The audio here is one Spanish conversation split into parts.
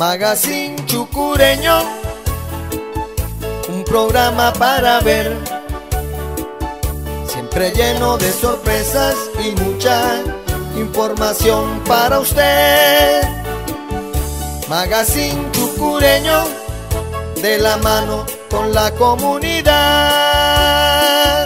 Magazine Chucureño, un programa para ver, siempre lleno de sorpresas y mucha información para usted. Magazine Chucureño, de la mano con la comunidad.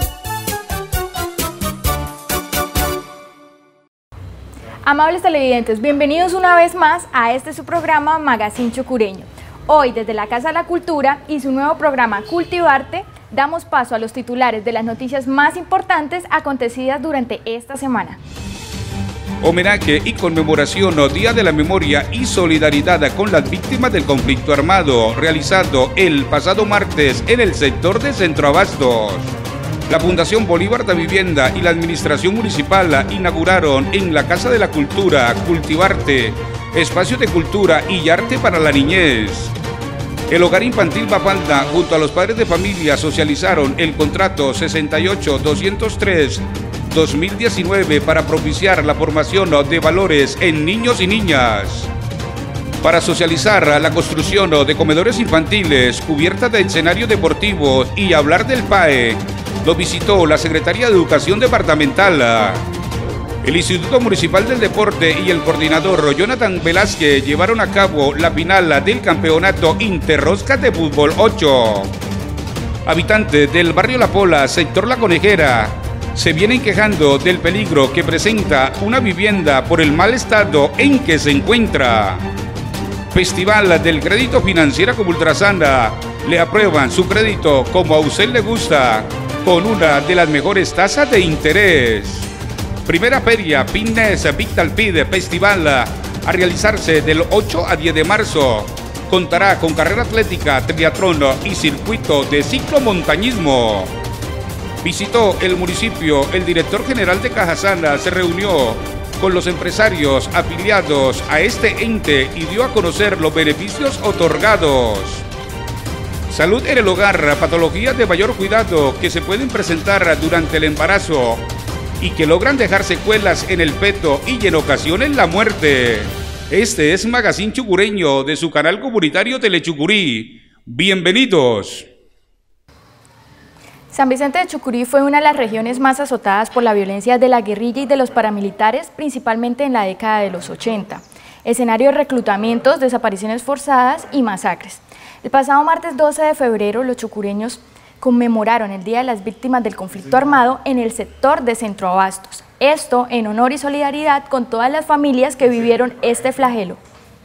Amables televidentes, bienvenidos una vez más a este su programa Magazine Chucureño. Hoy, desde la Casa de la Cultura y su nuevo programa Cultivarte, damos paso a los titulares de las noticias más importantes acontecidas durante esta semana. Homenaje y conmemoración Día de la Memoria y Solidaridad con las víctimas del conflicto armado, realizado el pasado martes en el sector de Centroabastos. La Fundación Bolívar de Vivienda y la Administración Municipal inauguraron en la Casa de la Cultura Cultivarte, espacio de cultura y arte para la niñez. El Hogar Infantil Bafalda junto a los padres de familia socializaron el contrato 68-203-2019 para propiciar la formación de valores en niños y niñas. Para socializar la construcción de comedores infantiles, cubiertas de escenarios deportivos y hablar del PAE, lo visitó la Secretaría de Educación Departamental. El Instituto Municipal del Deporte y el coordinador Jonathan Velázquez llevaron a cabo la final del Campeonato Interrosca de Fútbol 8. Habitantes del barrio La Pola, sector La Conejera, se vienen quejando del peligro que presenta una vivienda por el mal estado en que se encuentra. Festival del Crédito Financiera como Ultrasana, le aprueban su crédito como a usted le gusta, con una de las mejores tasas de interés. Primera feria Fitness Vitalpid Festival a realizarse del 8 a 10 de marzo. Contará con carrera atlética, triatlón y circuito de ciclomontañismo. Visitó el municipio, el director general de Cajasana se reunió con los empresarios afiliados a este ente y dio a conocer los beneficios otorgados. Salud en el hogar, patologías de mayor cuidado que se pueden presentar durante el embarazo y que logran dejar secuelas en el feto y en ocasiones la muerte. Este es Magazine Chucureño de su canal comunitario Telechucurí. Bienvenidos. San Vicente de Chucurí fue una de las regiones más azotadas por la violencia de la guerrilla y de los paramilitares, principalmente en la década de los 80. Escenario de reclutamientos, desapariciones forzadas y masacres. El pasado martes 12 de febrero, los chucureños conmemoraron el Día de las Víctimas del Conflicto Armado en el sector de Centroabastos. Esto en honor y solidaridad con todas las familias que vivieron este flagelo.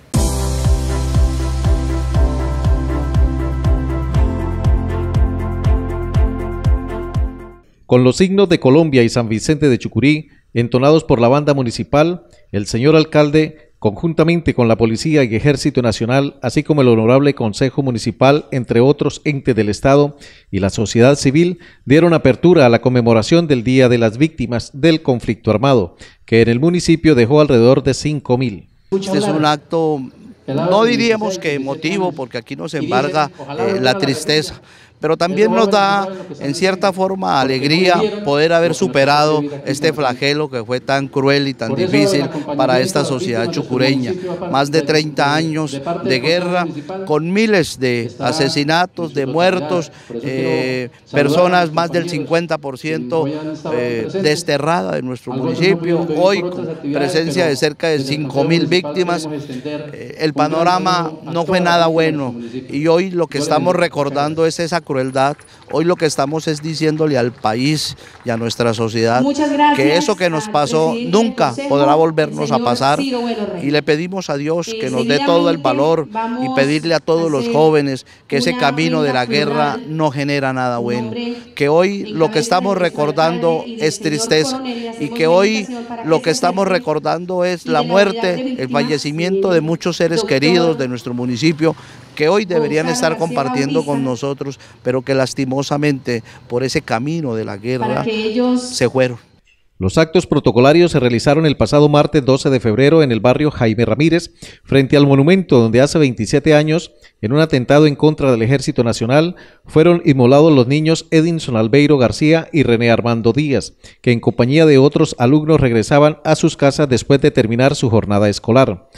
Con los signos de Colombia y San Vicente de Chucurí, entonados por la banda municipal, el señor alcalde, conjuntamente con la Policía y Ejército Nacional, así como el Honorable Consejo Municipal, entre otros entes del Estado y la sociedad civil, dieron apertura a la conmemoración del Día de las Víctimas del Conflicto Armado, que en el municipio dejó alrededor de 5.000. Este es un acto, no diríamos que emotivo, porque aquí nos embarga la tristeza, pero también nos da en cierta forma alegría poder haber superado este flagelo que fue tan cruel y tan difícil para esta sociedad chucureña. Más de 30 años de guerra con miles de asesinatos, de muertos, personas, más del 50% desterrada de nuestro municipio, hoy con presencia de cerca de 5.000 víctimas. El panorama no fue nada bueno y hoy lo que estamos recordando es esa crueldad. Hoy lo que estamos es diciéndole al país y a nuestra sociedad que eso que nos pasó nunca podrá volvernos a pasar, y le pedimos a Dios que nos dé todo el valor y pedirle a todos los jóvenes que ese camino de la guerra no genera nada bueno, que hoy lo que estamos recordando es tristeza y que hoy lo que estamos recordando es la muerte, el fallecimiento de muchos seres queridos de nuestro municipio que hoy deberían estar compartiendo con nosotros, pero que lastimosamente por ese camino de la guerra se fueron. Los actos protocolarios se realizaron el pasado martes 12 de febrero en el barrio Jaime Ramírez, frente al monumento donde hace 27 años, en un atentado en contra del Ejército Nacional, fueron inmolados los niños Edinson Albeiro García y René Armando Díaz, que en compañía de otros alumnos regresaban a sus casas después de terminar su jornada escolar.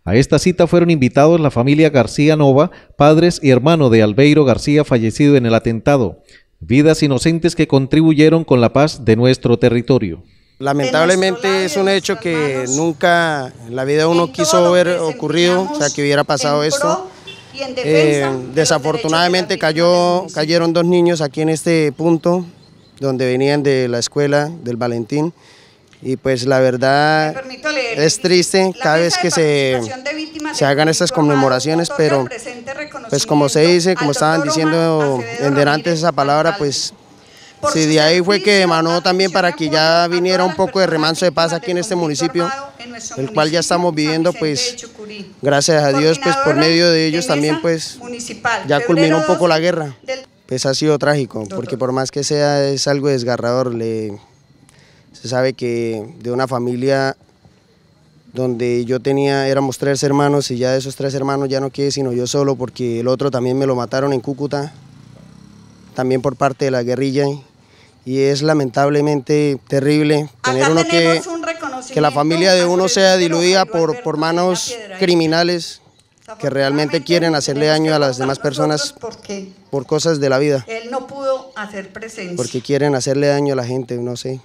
A esta cita fueron invitados la familia García Nova, padres y hermano de Albeiro García, fallecido en el atentado. Vidas inocentes que contribuyeron con la paz de nuestro territorio. Lamentablemente es un hecho que nunca en la vida uno quiso ver ocurrido, o sea, que hubiera pasado esto. Desafortunadamente cayeron 2 niños aquí en este punto, donde venían de la escuela del Valentín. Y pues la verdad es triste cada vez que se hagan estas conmemoraciones, pero pues como se dice, como estaban diciendo en delante esa palabra, pues sí, de ahí fue que emanó también para que ya viniera un poco de remanso de paz aquí en este municipio, el cual ya estamos viviendo, pues gracias a Dios, pues por medio de ellos también pues ya culminó un poco la guerra. Pues ha sido trágico, porque por más que sea es algo desgarrador. Se sabe que de una familia donde éramos 3 hermanos y ya de esos 3 hermanos ya no quedé sino yo solo, porque el otro también me lo mataron en Cúcuta, también por parte de la guerrilla, y es lamentablemente terrible tener uno que la familia de uno sea diluida por manos criminales que realmente quieren hacerle daño a las demás personas por cosas de la vida. Él no pudo hacer presencia. Porque quieren hacerle daño a la gente, no sé.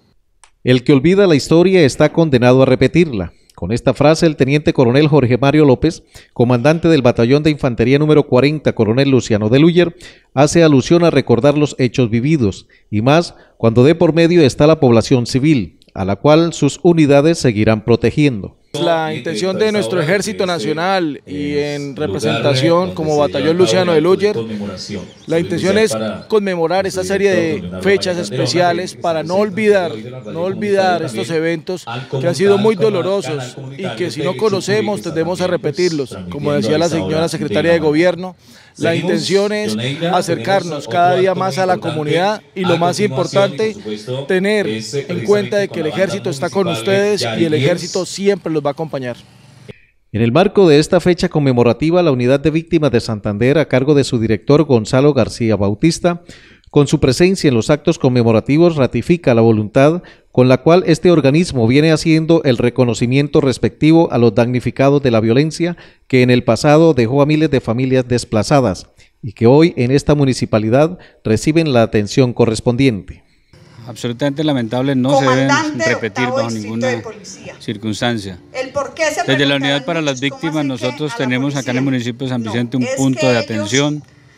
El que olvida la historia está condenado a repetirla. Con esta frase, el teniente coronel Jorge Mario López, comandante del batallón de infantería número 40, coronel Luciano de Luyer, hace alusión a recordar los hechos vividos, y más cuando de por medio está la población civil, a la cual sus unidades seguirán protegiendo. La intención de nuestro Ejército Nacional y en representación como Batallón Luciano de Luyer, la intención es conmemorar esta serie de fechas especiales para no olvidar estos eventos que han sido muy dolorosos y que si no conocemos tendemos a repetirlos. Como decía la señora secretaria de Gobierno, la intención es acercarnos cada día más a la comunidad y lo más importante, tener en cuenta de que el Ejército está con ustedes y el Ejército siempre los va a acompañar. En el marco de esta fecha conmemorativa, la Unidad de Víctimas de Santander, a cargo de su director Gonzalo García Bautista, con su presencia en los actos conmemorativos, ratifica la voluntad con la cual este organismo viene haciendo el reconocimiento respectivo a los damnificados de la violencia que en el pasado dejó a miles de familias desplazadas y que hoy en esta municipalidad reciben la atención correspondiente. Absolutamente lamentable, no se deben repetir bajo ninguna circunstancia. Desde la Unidad para las Víctimas nosotros tenemos acá en el municipio de San Vicente un punto de atención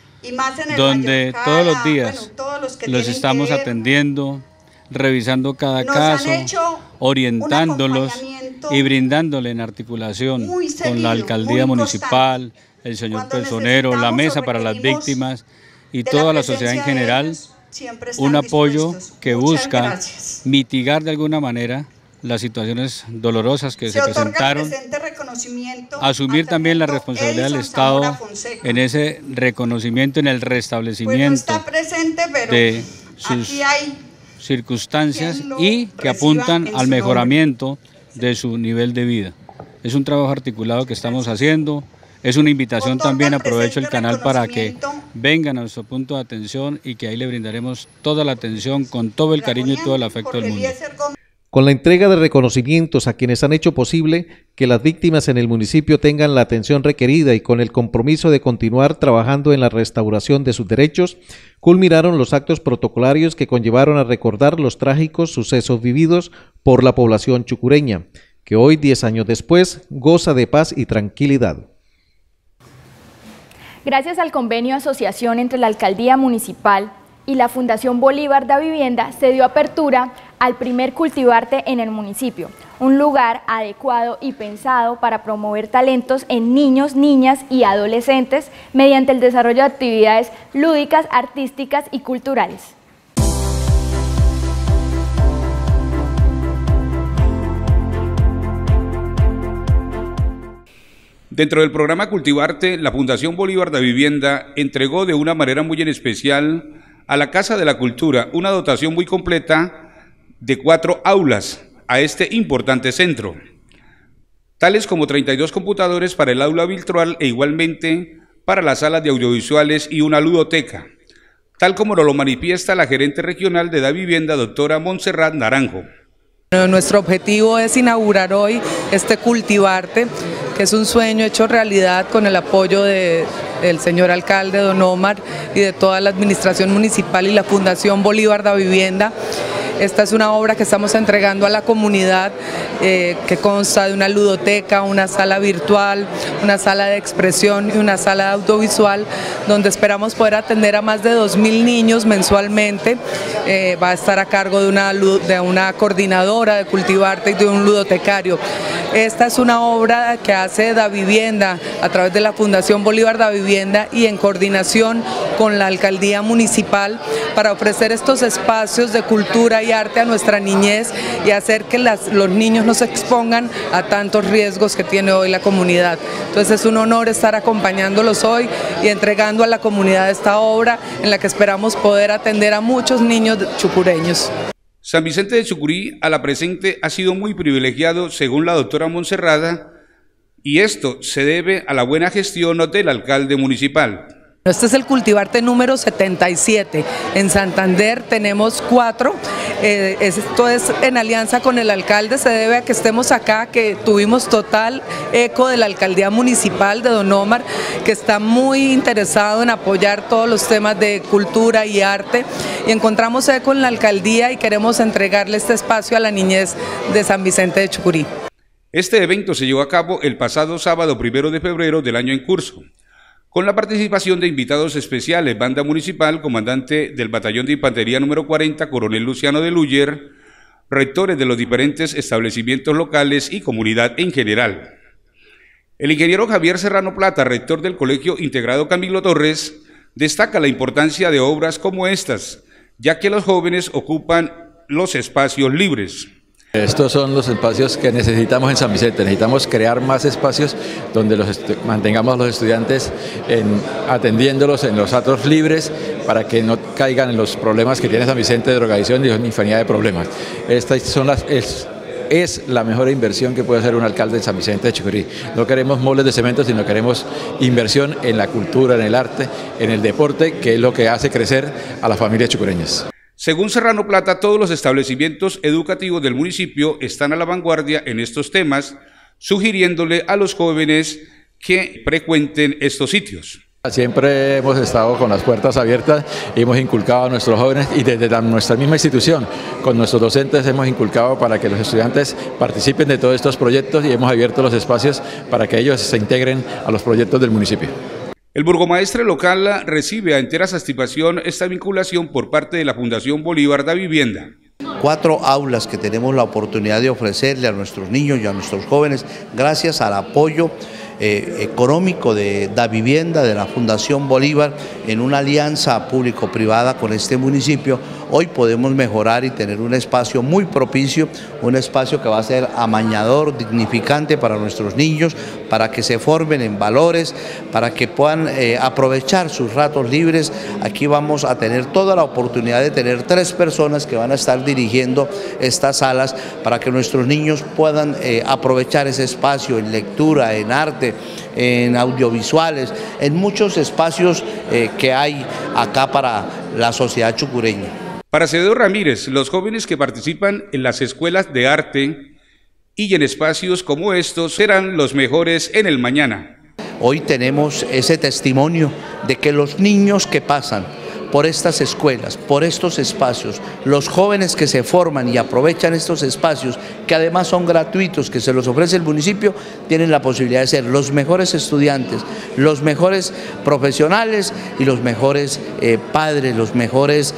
donde todos los días los estamos atendiendo, revisando cada caso, orientándolos y brindándole en articulación con la alcaldía municipal, el señor personero, la mesa para las víctimas y toda la sociedad en general, un apoyo que busca mitigar de alguna manera las situaciones dolorosas que se presentaron, asumir también la responsabilidad del Estado en ese reconocimiento, en el restablecimiento de sus circunstancias y que apuntan al mejoramiento de su nivel de vida. Es un trabajo articulado que estamos haciendo, es una invitación también, aprovecho el canal para que vengan a nuestro punto de atención y que ahí le brindaremos toda la atención con todo el cariño y todo el afecto del mundo. Con la entrega de reconocimientos a quienes han hecho posible que las víctimas en el municipio tengan la atención requerida y con el compromiso de continuar trabajando en la restauración de sus derechos, culminaron los actos protocolarios que conllevaron a recordar los trágicos sucesos vividos por la población chucureña, que hoy, 10 años después, goza de paz y tranquilidad. Gracias al convenio de asociación entre la Alcaldía Municipal y la Fundación Bolívar da Vivienda, se dio apertura al primer Cultivarte en el municipio, un lugar adecuado y pensado para promover talentos en niños, niñas y adolescentes mediante el desarrollo de actividades lúdicas, artísticas y culturales. Dentro del programa Cultivarte, la Fundación Bolívar da Vivienda entregó de una manera muy en especial a la Casa de la Cultura una dotación muy completa de 4 aulas a este importante centro, tales como 32 computadores para el aula virtual e igualmente para las salas de audiovisuales y una ludoteca, tal como nos lo manifiesta la gerente regional de Da Vivienda, doctora Montserrat Naranjo. Nuestro objetivo es inaugurar hoy este Cultivarte, que es un sueño hecho realidad con el apoyo del señor alcalde don Omar y de toda la administración municipal y la Fundación Bolívar da Vivienda. Esta es una obra que estamos entregando a la comunidad que consta de una ludoteca, una sala virtual, una sala de expresión y una sala audiovisual, donde esperamos poder atender a más de 2.000 niños mensualmente. Va a estar a cargo de una coordinadora de Cultivarte y de un ludotecario. Esta es una obra que hace Da Vivienda a través de la Fundación Bolívar da Vivienda y en coordinación con la Alcaldía Municipal para ofrecer estos espacios de cultura y arte a nuestra niñez y hacer que los niños no se expongan a tantos riesgos que tiene hoy la comunidad. Entonces es un honor estar acompañándolos hoy y entregando a la comunidad esta obra en la que esperamos poder atender a muchos niños chucureños. San Vicente de Chucurí a la presente ha sido muy privilegiado según la doctora Monserrada y esto se debe a la buena gestión del alcalde municipal. Este es el Cultivarte número 77, en Santander tenemos 4, esto es en alianza con el alcalde, se debe a que estemos acá, que tuvimos total eco de la alcaldía municipal de don Omar, que está muy interesado en apoyar todos los temas de cultura y arte, y encontramos eco en la alcaldía y queremos entregarle este espacio a la niñez de San Vicente de Chucurí. Este evento se llevó a cabo el pasado sábado 1 de febrero del año en curso, con la participación de invitados especiales, Banda Municipal, comandante del Batallón de Infantería número 40, Coronel Luciano de Luller, rectores de los diferentes establecimientos locales y comunidad en general. El ingeniero Javier Serrano Plata, rector del Colegio Integrado Camilo Torres, destaca la importancia de obras como estas, ya que los jóvenes ocupan los espacios libres. Estos son los espacios que necesitamos en San Vicente, necesitamos crear más espacios donde mantengamos a los estudiantes atendiéndolos en los atos libres para que no caigan en los problemas que tiene San Vicente de drogadicción y de infinidad de problemas. Estas son es la mejor inversión que puede hacer un alcalde en San Vicente de Chucurí. No queremos moles de cemento, sino queremos inversión en la cultura, en el arte, en el deporte, que es lo que hace crecer a las familias chucureñas. Según Serrano Plata, todos los establecimientos educativos del municipio están a la vanguardia en estos temas, sugiriéndole a los jóvenes que frecuenten estos sitios. Siempre hemos estado con las puertas abiertas y hemos inculcado a nuestros jóvenes y desde nuestra misma institución, con nuestros docentes hemos inculcado para que los estudiantes participen de todos estos proyectos y hemos abierto los espacios para que ellos se integren a los proyectos del municipio. El burgomaestre local recibe a entera satisfacción esta vinculación por parte de la Fundación Bolívar da Vivienda. 4 aulas que tenemos la oportunidad de ofrecerle a nuestros niños y a nuestros jóvenes gracias al apoyo económico de Da Vivienda, de la Fundación Bolívar, en una alianza público-privada con este municipio. Hoy podemos mejorar y tener un espacio muy propicio, un espacio que va a ser amañador, dignificante para nuestros niños, para que se formen en valores, para que puedan aprovechar sus ratos libres. Aquí vamos a tener toda la oportunidad de tener 3 personas que van a estar dirigiendo estas salas para que nuestros niños puedan aprovechar ese espacio en lectura, en arte, en audiovisuales, en muchos espacios que hay acá para la sociedad chucureña. Para Acevedo Ramírez, los jóvenes que participan en las escuelas de arte y en espacios como estos serán los mejores en el mañana. Hoy tenemos ese testimonio de que los niños que pasan por estas escuelas, por estos espacios, los jóvenes que se forman y aprovechan estos espacios, que además son gratuitos, que se los ofrece el municipio, tienen la posibilidad de ser los mejores estudiantes, los mejores profesionales y los mejores padres, los mejores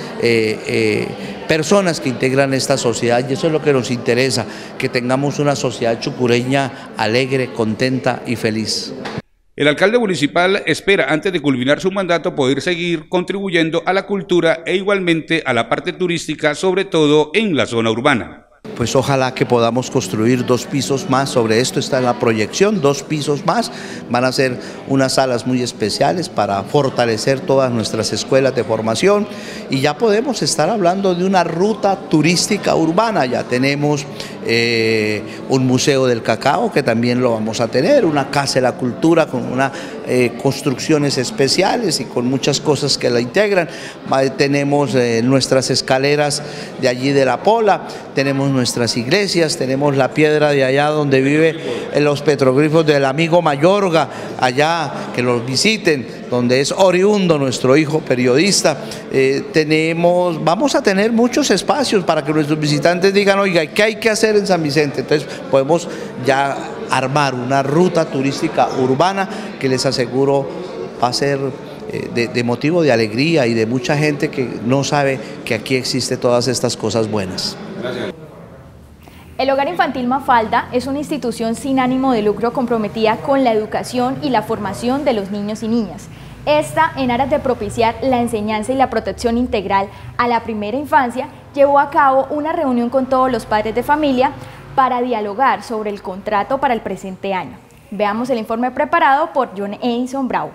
personas que integran esta sociedad, y eso es lo que nos interesa, que tengamos una sociedad chucureña alegre, contenta y feliz. El alcalde municipal espera, antes de culminar su mandato, poder seguir contribuyendo a la cultura e igualmente a la parte turística, sobre todo en la zona urbana. Pues ojalá que podamos construir 2 pisos más, sobre esto está en la proyección, 2 pisos más, van a ser unas salas muy especiales para fortalecer todas nuestras escuelas de formación y ya podemos estar hablando de una ruta turística urbana, ya tenemos un museo del cacao que también lo vamos a tener, una casa de la cultura con unas construcciones especiales y con muchas cosas que la integran. Tenemos nuestras escaleras de allí de La Pola, tenemos nuestras iglesias, tenemos la piedra de allá donde vive los petroglifos del amigo Mayorga, allá que los visiten, donde es oriundo nuestro hijo periodista. Vamos a tener muchos espacios para que nuestros visitantes digan, oiga, ¿qué hay que hacer en San Vicente? Entonces podemos ya armar una ruta turística urbana que les aseguro va a ser de motivo de alegría y de mucha gente que no sabe que aquí existen todas estas cosas buenas. Gracias. El Hogar Infantil Mafalda es una institución sin ánimo de lucro comprometida con la educación y la formación de los niños y niñas. Esta, en aras de propiciar la enseñanza y la protección integral a la primera infancia, llevó a cabo una reunión con todos los padres de familia para dialogar sobre el contrato para el presente año. Veamos el informe preparado por John Edison Bravo.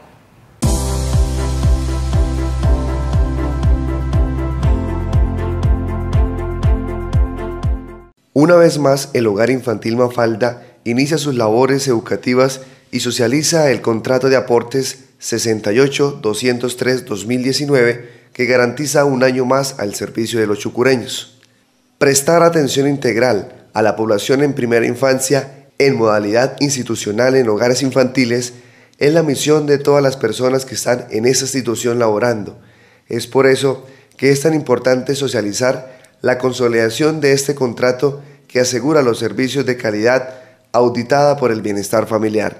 Una vez más, el Hogar Infantil Mafalda inicia sus labores educativas y socializa el contrato de aportes 68-203-2019 que garantiza un año más al servicio de los chucureños. Prestar atención integral a la población en primera infancia en modalidad institucional en hogares infantiles es la misión de todas las personas que están en esa institución laborando. Es por eso que es tan importante socializar la consolidación de este contrato que asegura los servicios de calidad auditada por el bienestar familiar.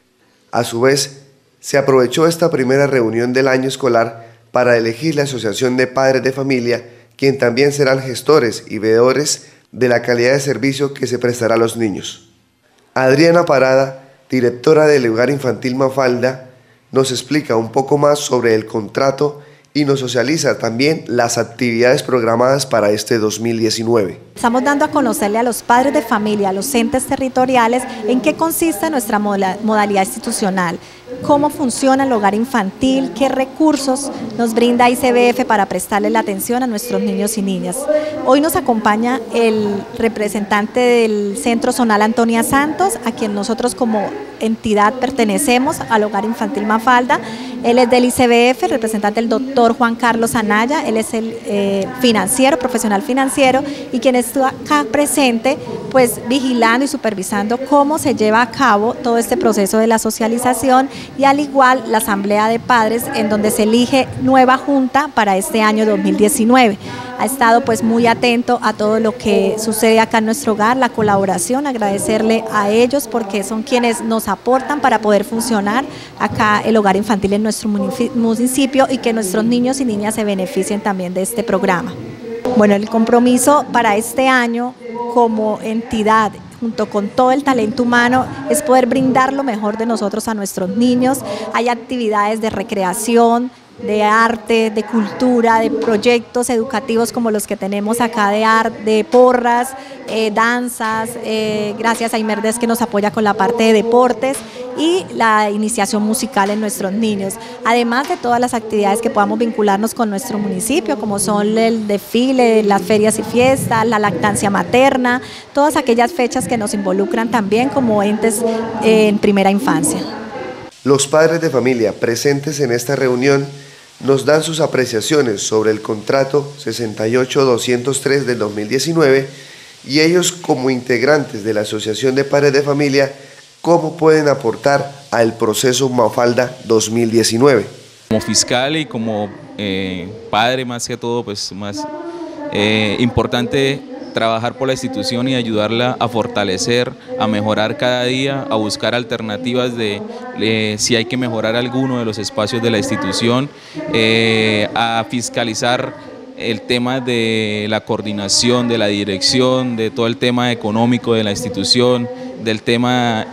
A su vez, se aprovechó esta primera reunión del año escolar para elegir la Asociación de Padres de Familia, quien también serán gestores y veedores de la calidad de servicio que se prestará a los niños. Adriana Parada, directora del Hogar Infantil Mafalda, nos explica un poco más sobre el contrato y nos socializa también las actividades programadas para este 2019. Estamos dando a conocerle a los padres de familia, a los entes territoriales, en qué consiste nuestra modalidad institucional, cómo funciona el hogar infantil, qué recursos nos brinda ICBF para prestarle la atención a nuestros niños y niñas. Hoy nos acompaña el representante del Centro Zonal Antonia Santos, a quien nosotros como entidad pertenecemos al Hogar Infantil Mafalda. Él es del ICBF, el representante el doctor Juan Carlos Anaya, él es el financiero, profesional financiero, y quien está acá presente, pues vigilando y supervisando cómo se lleva a cabo todo este proceso de la socialización, y al igual la asamblea de padres en donde se elige nueva junta para este año 2019. Ha estado pues muy atento a todo lo que sucede acá en nuestro hogar, la colaboración, agradecerle a ellos porque son quienes nos aportan para poder funcionar acá el hogar infantil en nuestro municipio y que nuestros niños y niñas se beneficien también de este programa. Bueno, el compromiso para este año como entidad, junto con todo el talento humano, es poder brindar lo mejor de nosotros a nuestros niños. Hay actividades de recreación, de arte, de cultura, de proyectos educativos como los que tenemos acá de porras, danzas, gracias a Imerdes que nos apoya con la parte de deportes y la iniciación musical en nuestros niños, además de todas las actividades que podamos vincularnos con nuestro municipio, como son el desfile, las ferias y fiestas, la lactancia materna, todas aquellas fechas que nos involucran también como entes en primera infancia. Los padres de familia presentes en esta reunión nos dan sus apreciaciones sobre el contrato 68-203 del 2019 y ellos como integrantes de la Asociación de Padres de Familia, cómo pueden aportar al proceso Mafalda 2019. Como fiscal y como padre más que todo, pues más importante trabajar por la institución y ayudarla a fortalecer, a mejorar cada día, a buscar alternativas de si hay que mejorar alguno de los espacios de la institución, a fiscalizar el tema de la coordinación, de la dirección, de todo el tema económico de la institución, del tema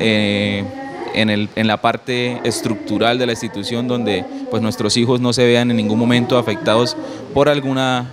en la parte estructural de la institución, donde pues nuestros hijos no se vean en ningún momento afectados por alguna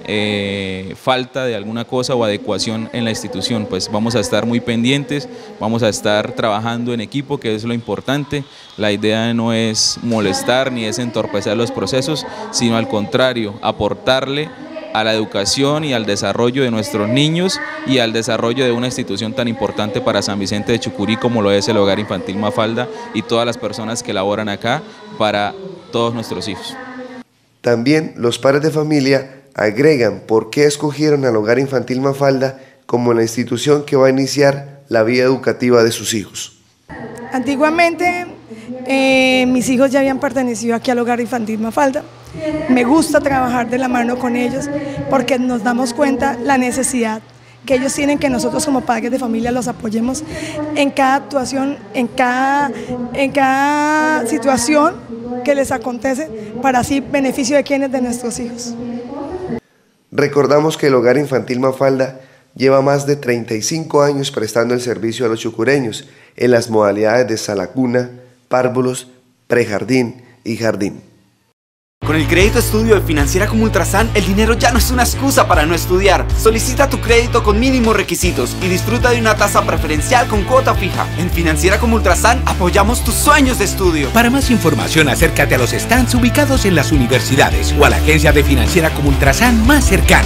falta de alguna cosa o adecuación en la institución. Pues vamos a estar muy pendientes, vamos a estar trabajando en equipo, que es lo importante. La idea no es molestar ni es entorpecer los procesos, sino al contrario, aportarle a la educación y al desarrollo de nuestros niños y al desarrollo de una institución tan importante para San Vicente de Chucurí como lo es el Hogar Infantil Mafalda y todas las personas que laboran acá para todos nuestros hijos. También los padres de familia agregan por qué escogieron al Hogar Infantil Mafalda como la institución que va a iniciar la vida educativa de sus hijos. Antiguamente mis hijos ya habían pertenecido aquí al Hogar Infantil Mafalda. Me gusta trabajar de la mano con ellos porque nos damos cuenta la necesidad que ellos tienen que nosotros como padres de familia los apoyemos en cada actuación, en cada situación que les acontece para así beneficio de quienes, de nuestros hijos. Recordamos que el Hogar Infantil Mafalda lleva más de 35 años prestando el servicio a los chucureños en las modalidades de sala cuna, párvulos, prejardín y jardín. Con el crédito estudio de Financiera como Ultrasan, el dinero ya no es una excusa para no estudiar. Solicita tu crédito con mínimos requisitos y disfruta de una tasa preferencial con cuota fija. En Financiera como Ultrasan apoyamos tus sueños de estudio. Para más información, acércate a los stands ubicados en las universidades o a la agencia de Financiera como Ultrasan más cercana.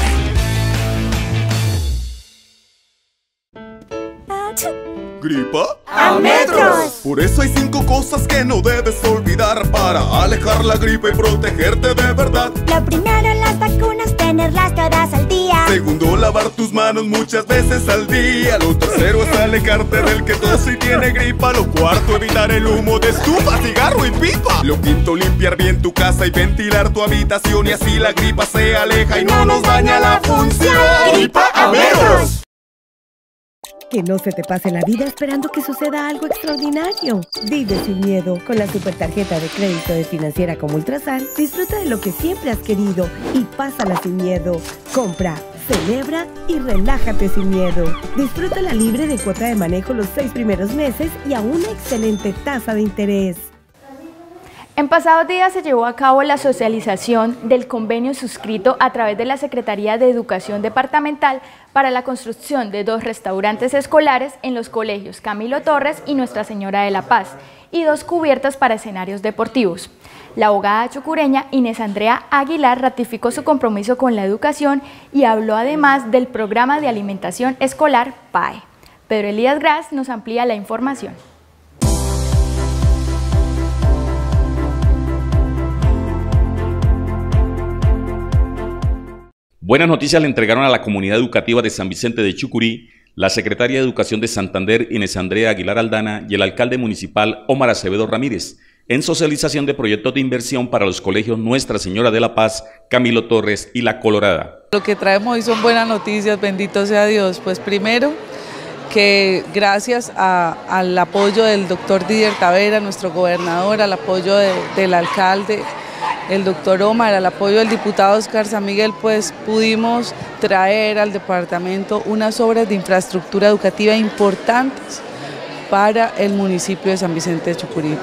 ¿Gripa? ¡A metros! Por eso hay 5 cosas que no debes olvidar para alejar la gripa y protegerte de verdad. Lo primero, las vacunas, tenerlas todas al día. Segundo, lavar tus manos muchas veces al día. Lo tercero es alejarte del que tose y tiene gripa. Lo cuarto, evitar el humo de estufa, cigarro y pipa. Lo quinto, limpiar bien tu casa y ventilar tu habitación, y así la gripa se aleja y no nos daña la función. ¡Gripa a metros! Que no se te pase la vida esperando que suceda algo extraordinario. Vive sin miedo. Con la supertarjeta de crédito de Financiera como Ultrasan, disfruta de lo que siempre has querido y pásala sin miedo. Compra, celebra y relájate sin miedo. Disfrútala libre de cuota de manejo los 6 primeros meses y a una excelente tasa de interés. En pasados días se llevó a cabo la socialización del convenio suscrito a través de la Secretaría de Educación Departamental para la construcción de 2 restaurantes escolares en los colegios Camilo Torres y Nuestra Señora de la Paz y 2 cubiertas para escenarios deportivos. La abogada chucureña Inés Andrea Aguilar ratificó su compromiso con la educación y habló además del programa de alimentación escolar PAE. Pedro Elías Gras nos amplía la información. Buenas noticias le entregaron a la comunidad educativa de San Vicente de Chucurí la secretaria de Educación de Santander, Inés Andrea Aguilar Aldana, y el alcalde municipal, Omar Acevedo Ramírez, en socialización de proyectos de inversión para los colegios Nuestra Señora de la Paz, Camilo Torres y La Colorada. Lo que traemos hoy son buenas noticias, bendito sea Dios. Pues primero, que gracias al apoyo del doctor Didier Tavera, nuestro gobernador, al apoyo del alcalde, el doctor Omar, al apoyo del diputado Oscar San Miguel, pues pudimos traer al departamento unas obras de infraestructura educativa importantes para el municipio de San Vicente de Chucurí.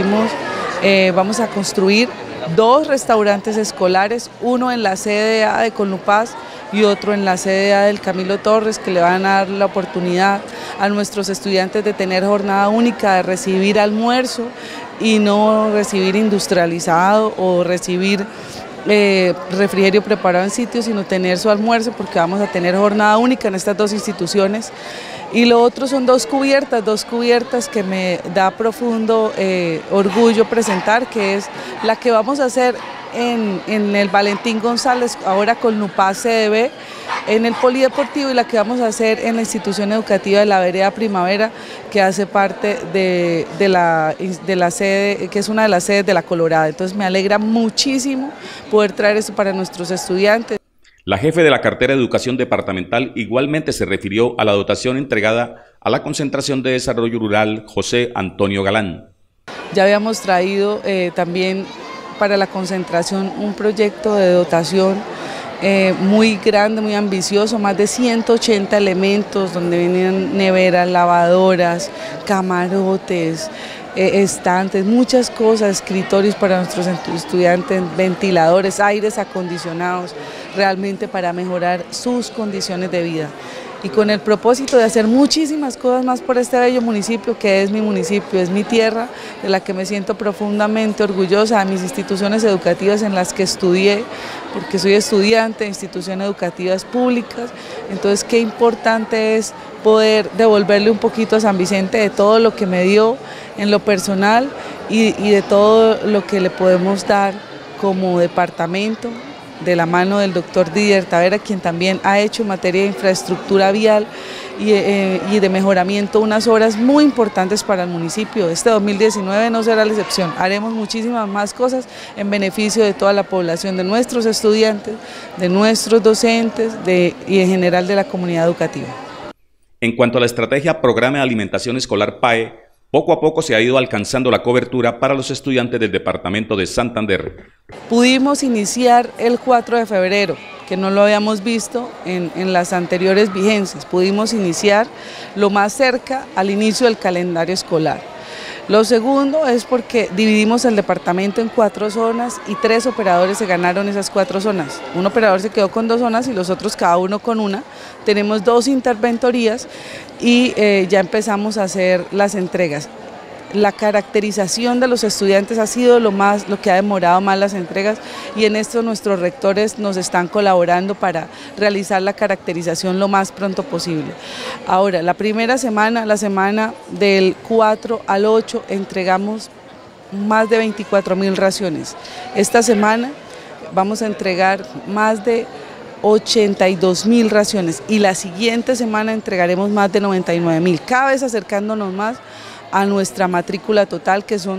Vamos a construir 2 restaurantes escolares, uno en la sede A de Colnupaz y otro en la sede A del Camilo Torres, que le van a dar la oportunidad a nuestros estudiantes de tener jornada única, de recibir almuerzo y no recibir industrializado o recibir refrigerio preparado en sitio, sino tener su almuerzo, porque vamos a tener jornada única en estas 2 instituciones. Y lo otro son 2 cubiertas que me da profundo orgullo presentar, que es la que vamos a hacer en el Valentín González, ahora con Nupaz CDB, en el Polideportivo, y la que vamos a hacer en la institución educativa de la Vereda Primavera, que hace parte de la sede, que es una de las sedes de La Colorada. Entonces me alegra muchísimo poder traer esto para nuestros estudiantes. La jefe de la cartera de Educación Departamental igualmente se refirió a la dotación entregada a la Concentración de Desarrollo Rural José Antonio Galán. Ya habíamos traído también para la concentración un proyecto de dotación muy grande, muy ambicioso, más de 180 elementos, donde venían neveras, lavadoras, camarotes, estantes, muchas cosas, escritorios para nuestros estudiantes, ventiladores, aires acondicionados, realmente para mejorar sus condiciones de vida. y con el propósito de hacer muchísimas cosas más por este bello municipio que es mi municipio, es mi tierra, de la que me siento profundamente orgullosa, de mis instituciones educativas en las que estudié, porque soy estudiante de instituciones educativas públicas, entonces qué importante es poder devolverle un poquito a San Vicente de todo lo que me dio en lo personal y de todo lo que le podemos dar como departamento, de la mano del doctor Didier Tavera, quien también ha hecho en materia de infraestructura vial y de mejoramiento unas obras muy importantes para el municipio. Este 2019 no será la excepción, haremos muchísimas más cosas en beneficio de toda la población, de nuestros estudiantes, de nuestros docentes y en general de la comunidad educativa. En cuanto a la estrategia Programa de Alimentación Escolar PAE, poco a poco se ha ido alcanzando la cobertura para los estudiantes del departamento de Santander. Pudimos iniciar el 4 de febrero, que no lo habíamos visto en las anteriores vigencias, pudimos iniciar lo más cerca al inicio del calendario escolar. Lo segundo es porque dividimos el departamento en 4 zonas y 3 operadores se ganaron esas 4 zonas. Un operador se quedó con 2 zonas y los otros cada uno con una. Tenemos 2 interventorías y ya empezamos a hacer las entregas. La caracterización de los estudiantes ha sido lo que ha demorado más las entregas y en esto nuestros rectores nos están colaborando para realizar la caracterización lo más pronto posible. Ahora, la primera semana, la semana del 4 al 8, entregamos más de 24.000 raciones. Esta semana vamos a entregar más de 82.000 raciones y la siguiente semana entregaremos más de 99.000, cada vez acercándonos más a nuestra matrícula total, que son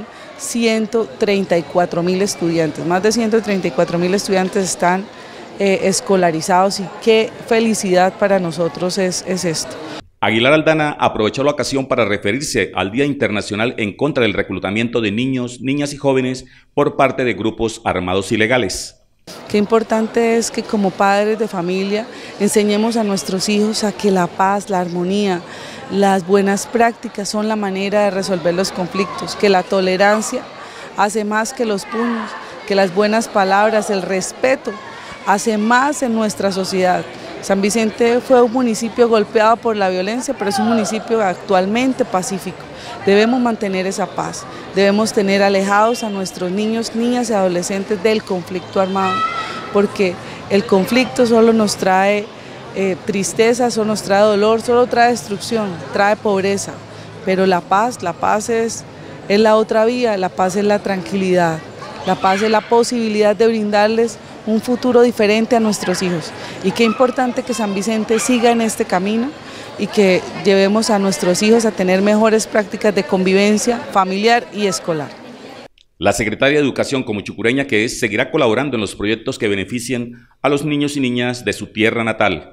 134.000 estudiantes. Más de 134.000 estudiantes están escolarizados y qué felicidad para nosotros es esto. Aguilar Aldana aprovechó la ocasión para referirse al Día Internacional en contra del reclutamiento de niños, niñas y jóvenes por parte de grupos armados ilegales. Qué importante es que como padres de familia enseñemos a nuestros hijos a que la paz, la armonía, las buenas prácticas son la manera de resolver los conflictos, que la tolerancia hace más que los puños, que las buenas palabras, el respeto hace más en nuestra sociedad. San Vicente fue un municipio golpeado por la violencia, pero es un municipio actualmente pacífico. Debemos mantener esa paz, debemos tener alejados a nuestros niños, niñas y adolescentes del conflicto armado, porque el conflicto solo nos trae tristeza, solo nos trae dolor, solo trae destrucción, trae pobreza, pero la paz es la otra vía, la paz es la tranquilidad, la paz es la posibilidad de brindarles un futuro diferente a nuestros hijos. Y qué importante que San Vicente siga en este camino y que llevemos a nuestros hijos a tener mejores prácticas de convivencia familiar y escolar. La secretaria de Educación, como chucureña que es, seguirá colaborando en los proyectos que beneficien a los niños y niñas de su tierra natal.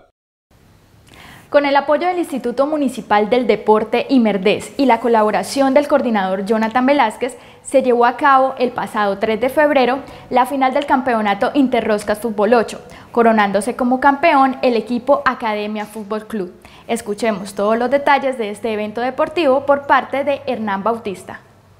Con el apoyo del Instituto Municipal del Deporte IMERDES y la colaboración del coordinador Jonathan Velázquez, se llevó a cabo el pasado 3 de febrero la final del campeonato Interroscas Fútbol 8, coronándose como campeón el equipo Academia Fútbol Club. Escuchemos todos los detalles de este evento deportivo por parte de Hernán Bautista.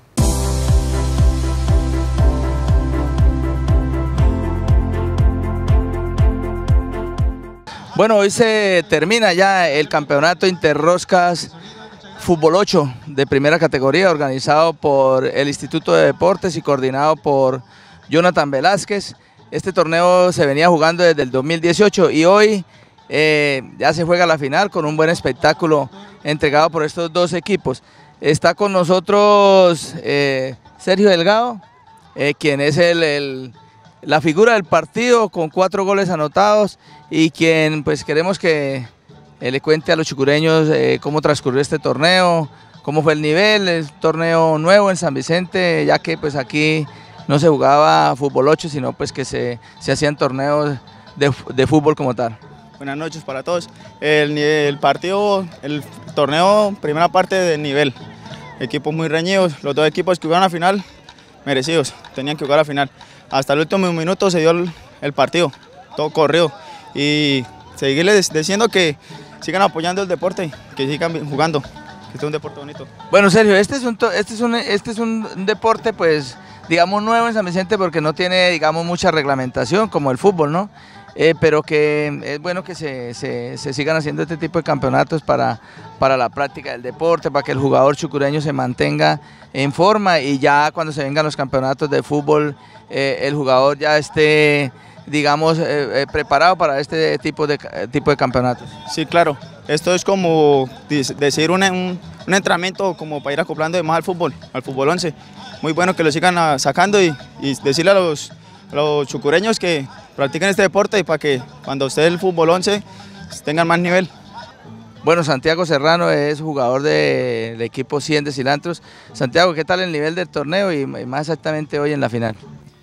Bueno, hoy se termina ya el campeonato Interroscas Fútbol 8 de primera categoría, organizado por el Instituto de Deportes y coordinado por Jonathan Velázquez. Este torneo se venía jugando desde el 2018 y hoy ya se juega la final con un buen espectáculo entregado por estos dos equipos. Está con nosotros Sergio Delgado, quien es la figura del partido con 4 goles anotados y quien pues queremos que le cuente a los chucureños cómo transcurrió este torneo, cómo fue el nivel, el torneo nuevo en San Vicente, ya que pues aquí no se jugaba fútbol 8, sino pues que se hacían torneos de fútbol como tal. Buenas noches para todos. El torneo, primera parte de nivel, equipos muy reñidos, los dos equipos que jugaron a final, merecidos, tenían que jugar a final. Hasta el último minuto se dio el partido, todo corrido, y seguirles diciendo que sigan apoyando el deporte, que sigan jugando, que es un deporte bonito. Bueno, Sergio, este es un deporte pues digamos nuevo en San Vicente porque no tiene digamos mucha reglamentación como el fútbol, ¿no? pero que es bueno que se sigan haciendo este tipo de campeonatos para la práctica del deporte, para que el jugador chucureño se mantenga en forma y ya cuando se vengan los campeonatos de fútbol el jugador ya esté, digamos, preparado para este tipo de campeonatos. Sí, claro, esto es como decir un entrenamiento como para ir acoplando más al fútbol 11. Muy bueno que lo sigan sacando y decirle a los chucureños que practiquen este deporte y para que cuando esté el fútbol 11 tengan más nivel. Bueno, Santiago Serrano es jugador del equipo 100 de Cilantros. Santiago, ¿qué tal el nivel del torneo y más exactamente hoy en la final?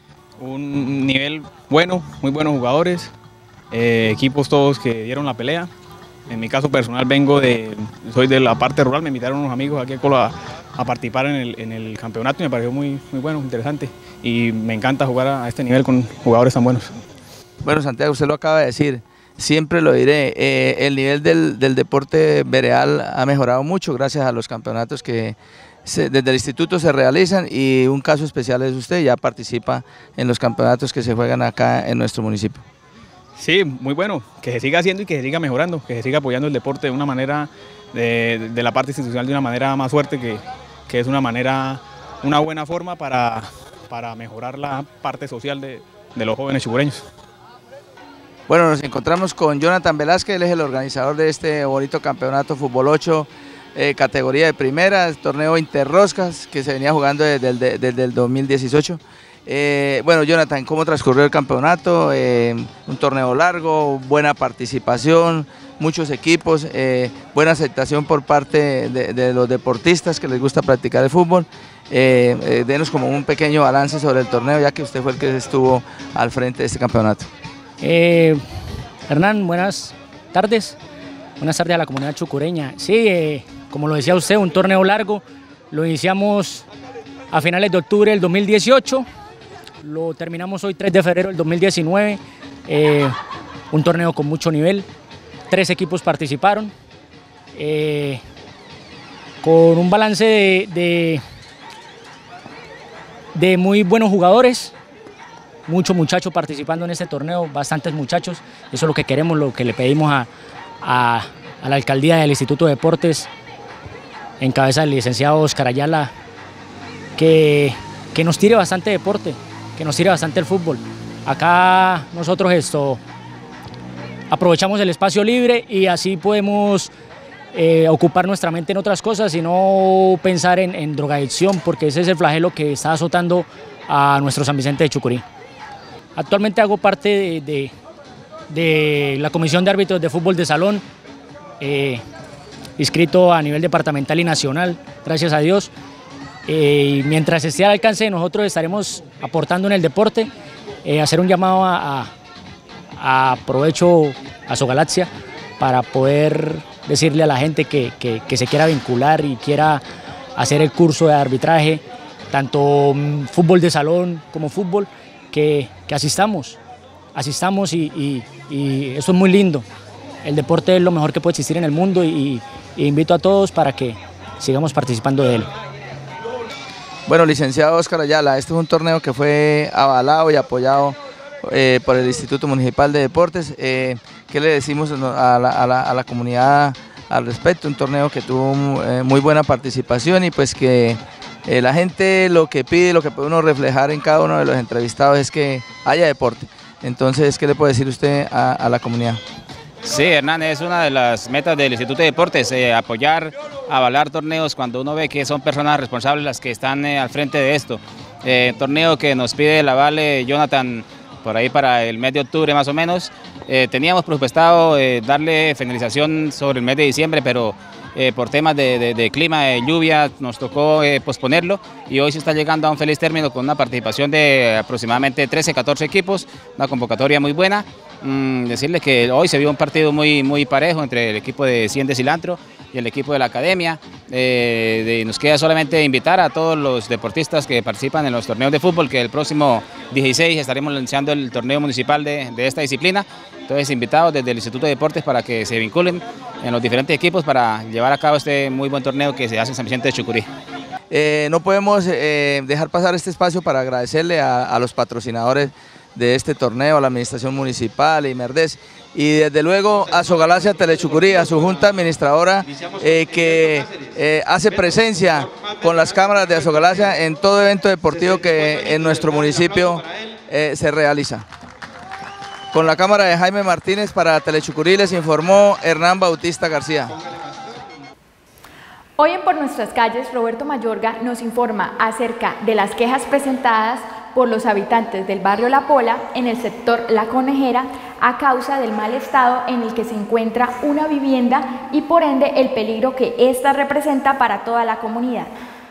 Un nivel bueno, muy buenos jugadores, equipos todos que dieron la pelea. En mi caso personal soy de la parte rural, me invitaron unos amigos aquí a participar en el campeonato y me pareció muy bueno, interesante y me encanta jugar a este nivel con jugadores tan buenos. Bueno, Santiago, usted lo acaba de decir, siempre lo diré, el nivel del deporte veredal ha mejorado mucho gracias a los campeonatos que desde el instituto se realizan y un caso especial es usted, ya participa en los campeonatos que se juegan acá en nuestro municipio. Sí, muy bueno, que se siga haciendo y que se siga mejorando, que se siga apoyando el deporte de una manera, de la parte institucional de una manera más fuerte, que es una buena forma para mejorar la parte social de los jóvenes chucureños. Bueno, nos encontramos con Jonathan Velázquez, él es el organizador de este bonito campeonato Fútbol 8, categoría de primera, torneo Interroscas, que se venía jugando desde el 2018. Bueno, Jonathan, ¿cómo transcurrió el campeonato? Un torneo largo, buena participación, muchos equipos, buena aceptación por parte de los deportistas que les gusta practicar el fútbol. Denos como un pequeño balance sobre el torneo, ya que usted fue el que estuvo al frente de este campeonato. Hernán, buenas tardes a la comunidad chucureña. Sí, como lo decía usted, un torneo largo, lo iniciamos a finales de octubre del 2018, lo terminamos hoy 3 de febrero del 2019, un torneo con mucho nivel, 3 equipos participaron, con un balance de muy buenos jugadores, muchos muchachos participando en este torneo, bastantes muchachos, eso es lo que queremos, lo que le pedimos a la alcaldía del Instituto de Deportes, en cabeza del licenciado Oscar Ayala, que nos tire bastante deporte, que nos tire bastante el fútbol. Acá nosotros aprovechamos el espacio libre y así podemos ocupar nuestra mente en otras cosas y no pensar en drogadicción, porque ese es el flagelo que está azotando a nuestro San Vicente de Chucurí. Actualmente hago parte de la Comisión de Árbitros de Fútbol de Salón, inscrito a nivel departamental y nacional, gracias a Dios. Y mientras esté al alcance de nosotros estaremos aportando en el deporte, hacer un llamado a provecho a Sogalaxia para poder decirle a la gente que se quiera vincular y quiera hacer el curso de arbitraje, tanto fútbol de salón como fútbol, que asistamos y eso es muy lindo. El deporte es lo mejor que puede existir en el mundo y invito a todos para que sigamos participando de él. Bueno, licenciado Oscar Ayala, este es un torneo que fue avalado y apoyado por el Instituto Municipal de Deportes. ¿Qué le decimos a la comunidad al respecto? Un torneo que tuvo muy buena participación y pues que la gente lo que pide, lo que puede uno reflejar en cada uno de los entrevistados es que haya deporte. Entonces, ¿qué le puede decir usted a la comunidad? Sí, Hernán, es una de las metas del Instituto de Deportes, apoyar, avalar torneos cuando uno ve que son personas responsables las que están al frente de esto. Torneo que nos pide el aval Jonathan por ahí para el mes de octubre más o menos. Teníamos presupuestado darle finalización sobre el mes de diciembre, pero por temas de clima, de lluvia, nos tocó posponerlo y hoy se está llegando a un feliz término con una participación de aproximadamente 13-14 equipos, una convocatoria muy buena. Decirle que hoy se vio un partido muy parejo entre el equipo de 100 de Cilantro y el equipo de la Academia. Nos queda solamente invitar a todos los deportistas que participan en los torneos de fútbol, que el próximo 16 estaremos lanzando el torneo municipal de esta disciplina. Entonces, invitados desde el Instituto de Deportes para que se vinculen en los diferentes equipos para llevar a cabo este muy buen torneo que se hace en San Vicente de Chucurí. No podemos dejar pasar este espacio para agradecerle a los patrocinadores de este torneo, a la administración municipal y Merdés, y desde luego a Sogalacia Telechucurí, a su junta administradora que hace presencia con las cámaras de Sogalacia en todo evento deportivo que en nuestro municipio se realiza. Con la cámara de Jaime Martínez para Telechucurí les informó Hernán Bautista García. Hoy en Por Nuestras Calles, Roberto Mayorga nos informa acerca de las quejas presentadas por los habitantes del barrio La Pola en el sector La Conejera a causa del mal estado en el que se encuentra una vivienda y por ende el peligro que ésta representa para toda la comunidad.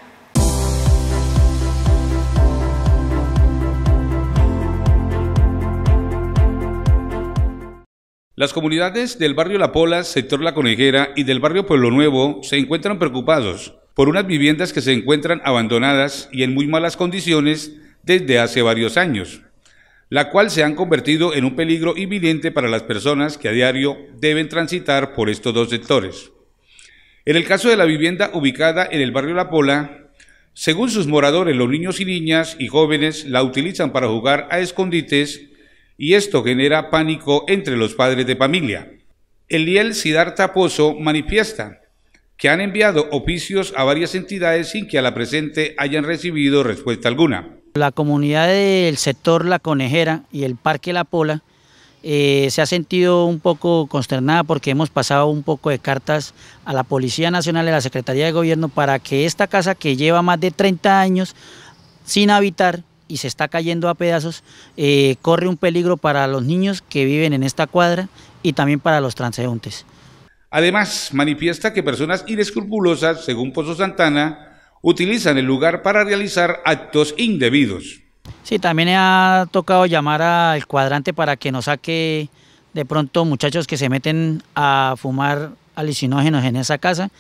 Las comunidades del barrio La Pola, sector La Conejera y del barrio Pueblo Nuevo se encuentran preocupados por unas viviendas que se encuentran abandonadas y en muy malas condiciones desde hace varios años, la cual se han convertido en un peligro inminente para las personas que a diario deben transitar por estos dos sectores. En el caso de la vivienda ubicada en el barrio La Pola, según sus moradores, los niños y niñas y jóvenes la utilizan para jugar a escondites y esto genera pánico entre los padres de familia. Eliel Siddhartha Pozo manifiesta que han enviado oficios a varias entidades sin que a la presente hayan recibido respuesta alguna. La comunidad del sector La Conejera y el Parque La Pola se ha sentido un poco consternada porque hemos pasado un poco de cartas a la Policía Nacional y a la Secretaría de Gobierno para que esta casa que lleva más de 30 años sin habitar y se está cayendo a pedazos, corre un peligro para los niños que viven en esta cuadra y también para los transeúntes. Además, manifiesta que personas inescrupulosas, según Pozo Santana, utilizan el lugar para realizar actos indebidos. Sí, también ha tocado llamar al cuadrante para que nos saque de pronto muchachos que se meten a fumar alucinógenos en esa casa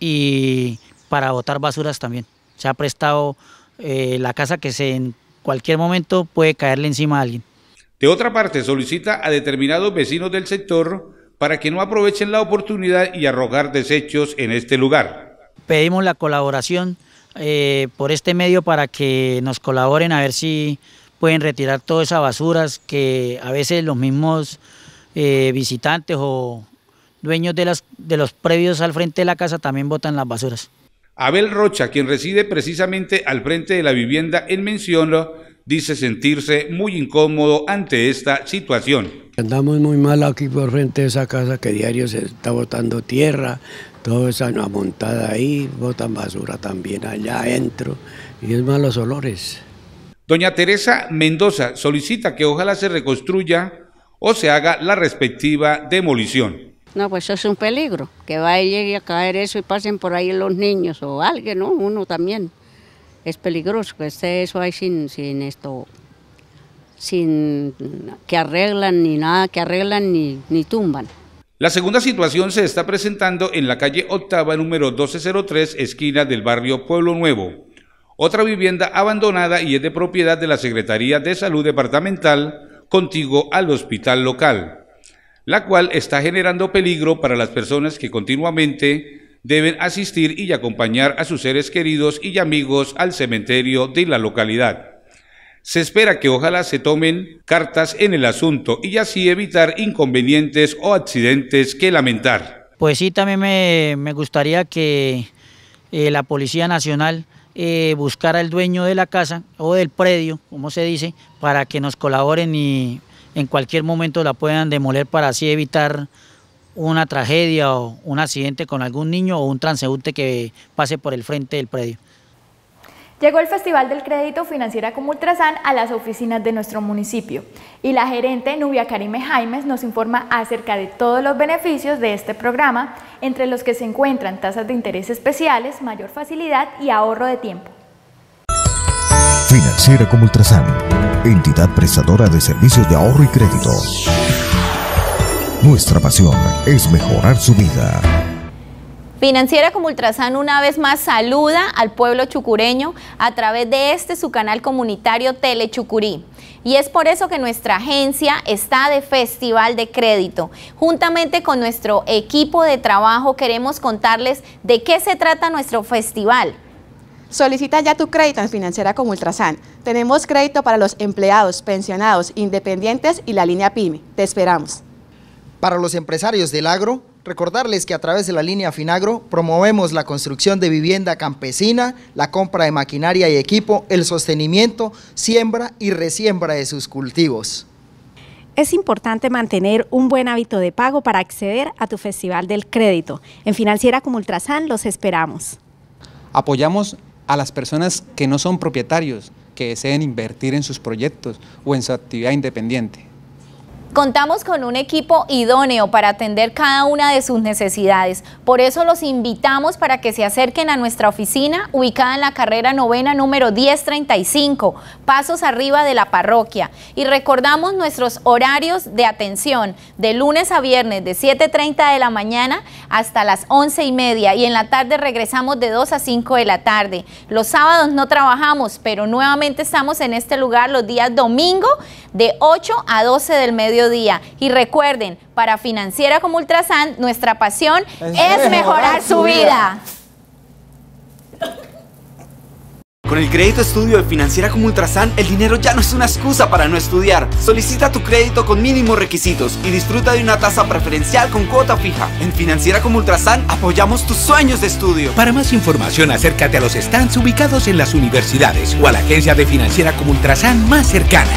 y para botar basuras también. Se ha prestado la casa que en cualquier momento puede caerle encima a alguien. De otra parte, solicita a determinados vecinos del sector para que no aprovechen la oportunidad y arrojar desechos en este lugar. Pedimos la colaboración por este medio para que nos colaboren a ver si pueden retirar todas esas basuras que a veces los mismos visitantes o dueños de los predios al frente de la casa también botan las basuras. Abel Rocha, quien reside precisamente al frente de la vivienda en mención, dice sentirse muy incómodo ante esta situación. Andamos muy mal aquí por frente de esa casa que diario se está botando tierra, toda esa amontada ahí, botan basura también allá adentro y es malos olores. Doña Teresa Mendoza solicita que ojalá se reconstruya o se haga la respectiva demolición. No, pues eso es un peligro, que vaya y llegue a caer eso y pasen por ahí los niños o alguien, ¿no? Uno también. Es peligroso que esté eso ahí sin que arreglan ni nada, que arreglan ni tumban. La segunda situación se está presentando en la calle Octava, número 1203, esquina del barrio Pueblo Nuevo. Otra vivienda abandonada y es de propiedad de la Secretaría de Salud Departamental, contiguo al hospital local, la cual está generando peligro para las personas que continuamente deben asistir y acompañar a sus seres queridos y amigos al cementerio de la localidad. Se espera que ojalá se tomen cartas en el asunto y así evitar inconvenientes o accidentes que lamentar. Pues sí, también me gustaría que la Policía Nacional buscara al dueño de la casa o del predio, como se dice, para que nos colaboren y en cualquier momento la puedan demoler para así evitar una tragedia o un accidente con algún niño o un transeúnte que pase por el frente del predio. Llegó el Festival del Crédito Financiera como Ultrasan a las oficinas de nuestro municipio y la gerente Nubia Karime Jaimes nos informa acerca de todos los beneficios de este programa, entre los que se encuentran tasas de interés especiales, mayor facilidad y ahorro de tiempo. Financiera como Ultrasan, entidad prestadora de servicios de ahorro y crédito. Nuestra pasión es mejorar su vida. Financiera como Ultrasan una vez más saluda al pueblo chucureño a través de su canal comunitario Telechucurí. Y es por eso que nuestra agencia está de Festival de Crédito. Juntamente con nuestro equipo de trabajo queremos contarles de qué se trata nuestro festival. Solicita ya tu crédito en Financiera como Ultrasan. Tenemos crédito para los empleados, pensionados, independientes y la línea PYME. Te esperamos. Para los empresarios del agro, recordarles que a través de la línea Finagro promovemos la construcción de vivienda campesina, la compra de maquinaria y equipo, el sostenimiento, siembra y resiembra de sus cultivos. Es importante mantener un buen hábito de pago para acceder a tu Festival del Crédito. En Financiera como Ultrasan los esperamos. Apoyamos a las personas que no son propietarios, que deseen invertir en sus proyectos o en su actividad independiente. Contamos con un equipo idóneo para atender cada una de sus necesidades. Por eso los invitamos para que se acerquen a nuestra oficina ubicada en la carrera 9ª número 1035, pasos arriba de la parroquia. Y recordamos nuestros horarios de atención de lunes a viernes de 7:30 de la mañana hasta las 11:30 y en la tarde regresamos de 2 a 5 de la tarde. Los sábados no trabajamos, pero nuevamente estamos en este lugar los días domingo de 8 a 12 del mediodía. Y recuerden, para Financiera como Ultrasan, nuestra pasión es mejorar su vida. Con el crédito estudio de Financiera como Ultrasan, el dinero ya no es una excusa para no estudiar. Solicita tu crédito con mínimos requisitos y disfruta de una tasa preferencial con cuota fija. En Financiera como Ultrasan apoyamos tus sueños de estudio. Para más información, acércate a los stands ubicados en las universidades o a la agencia de Financiera como Ultrasan más cercana.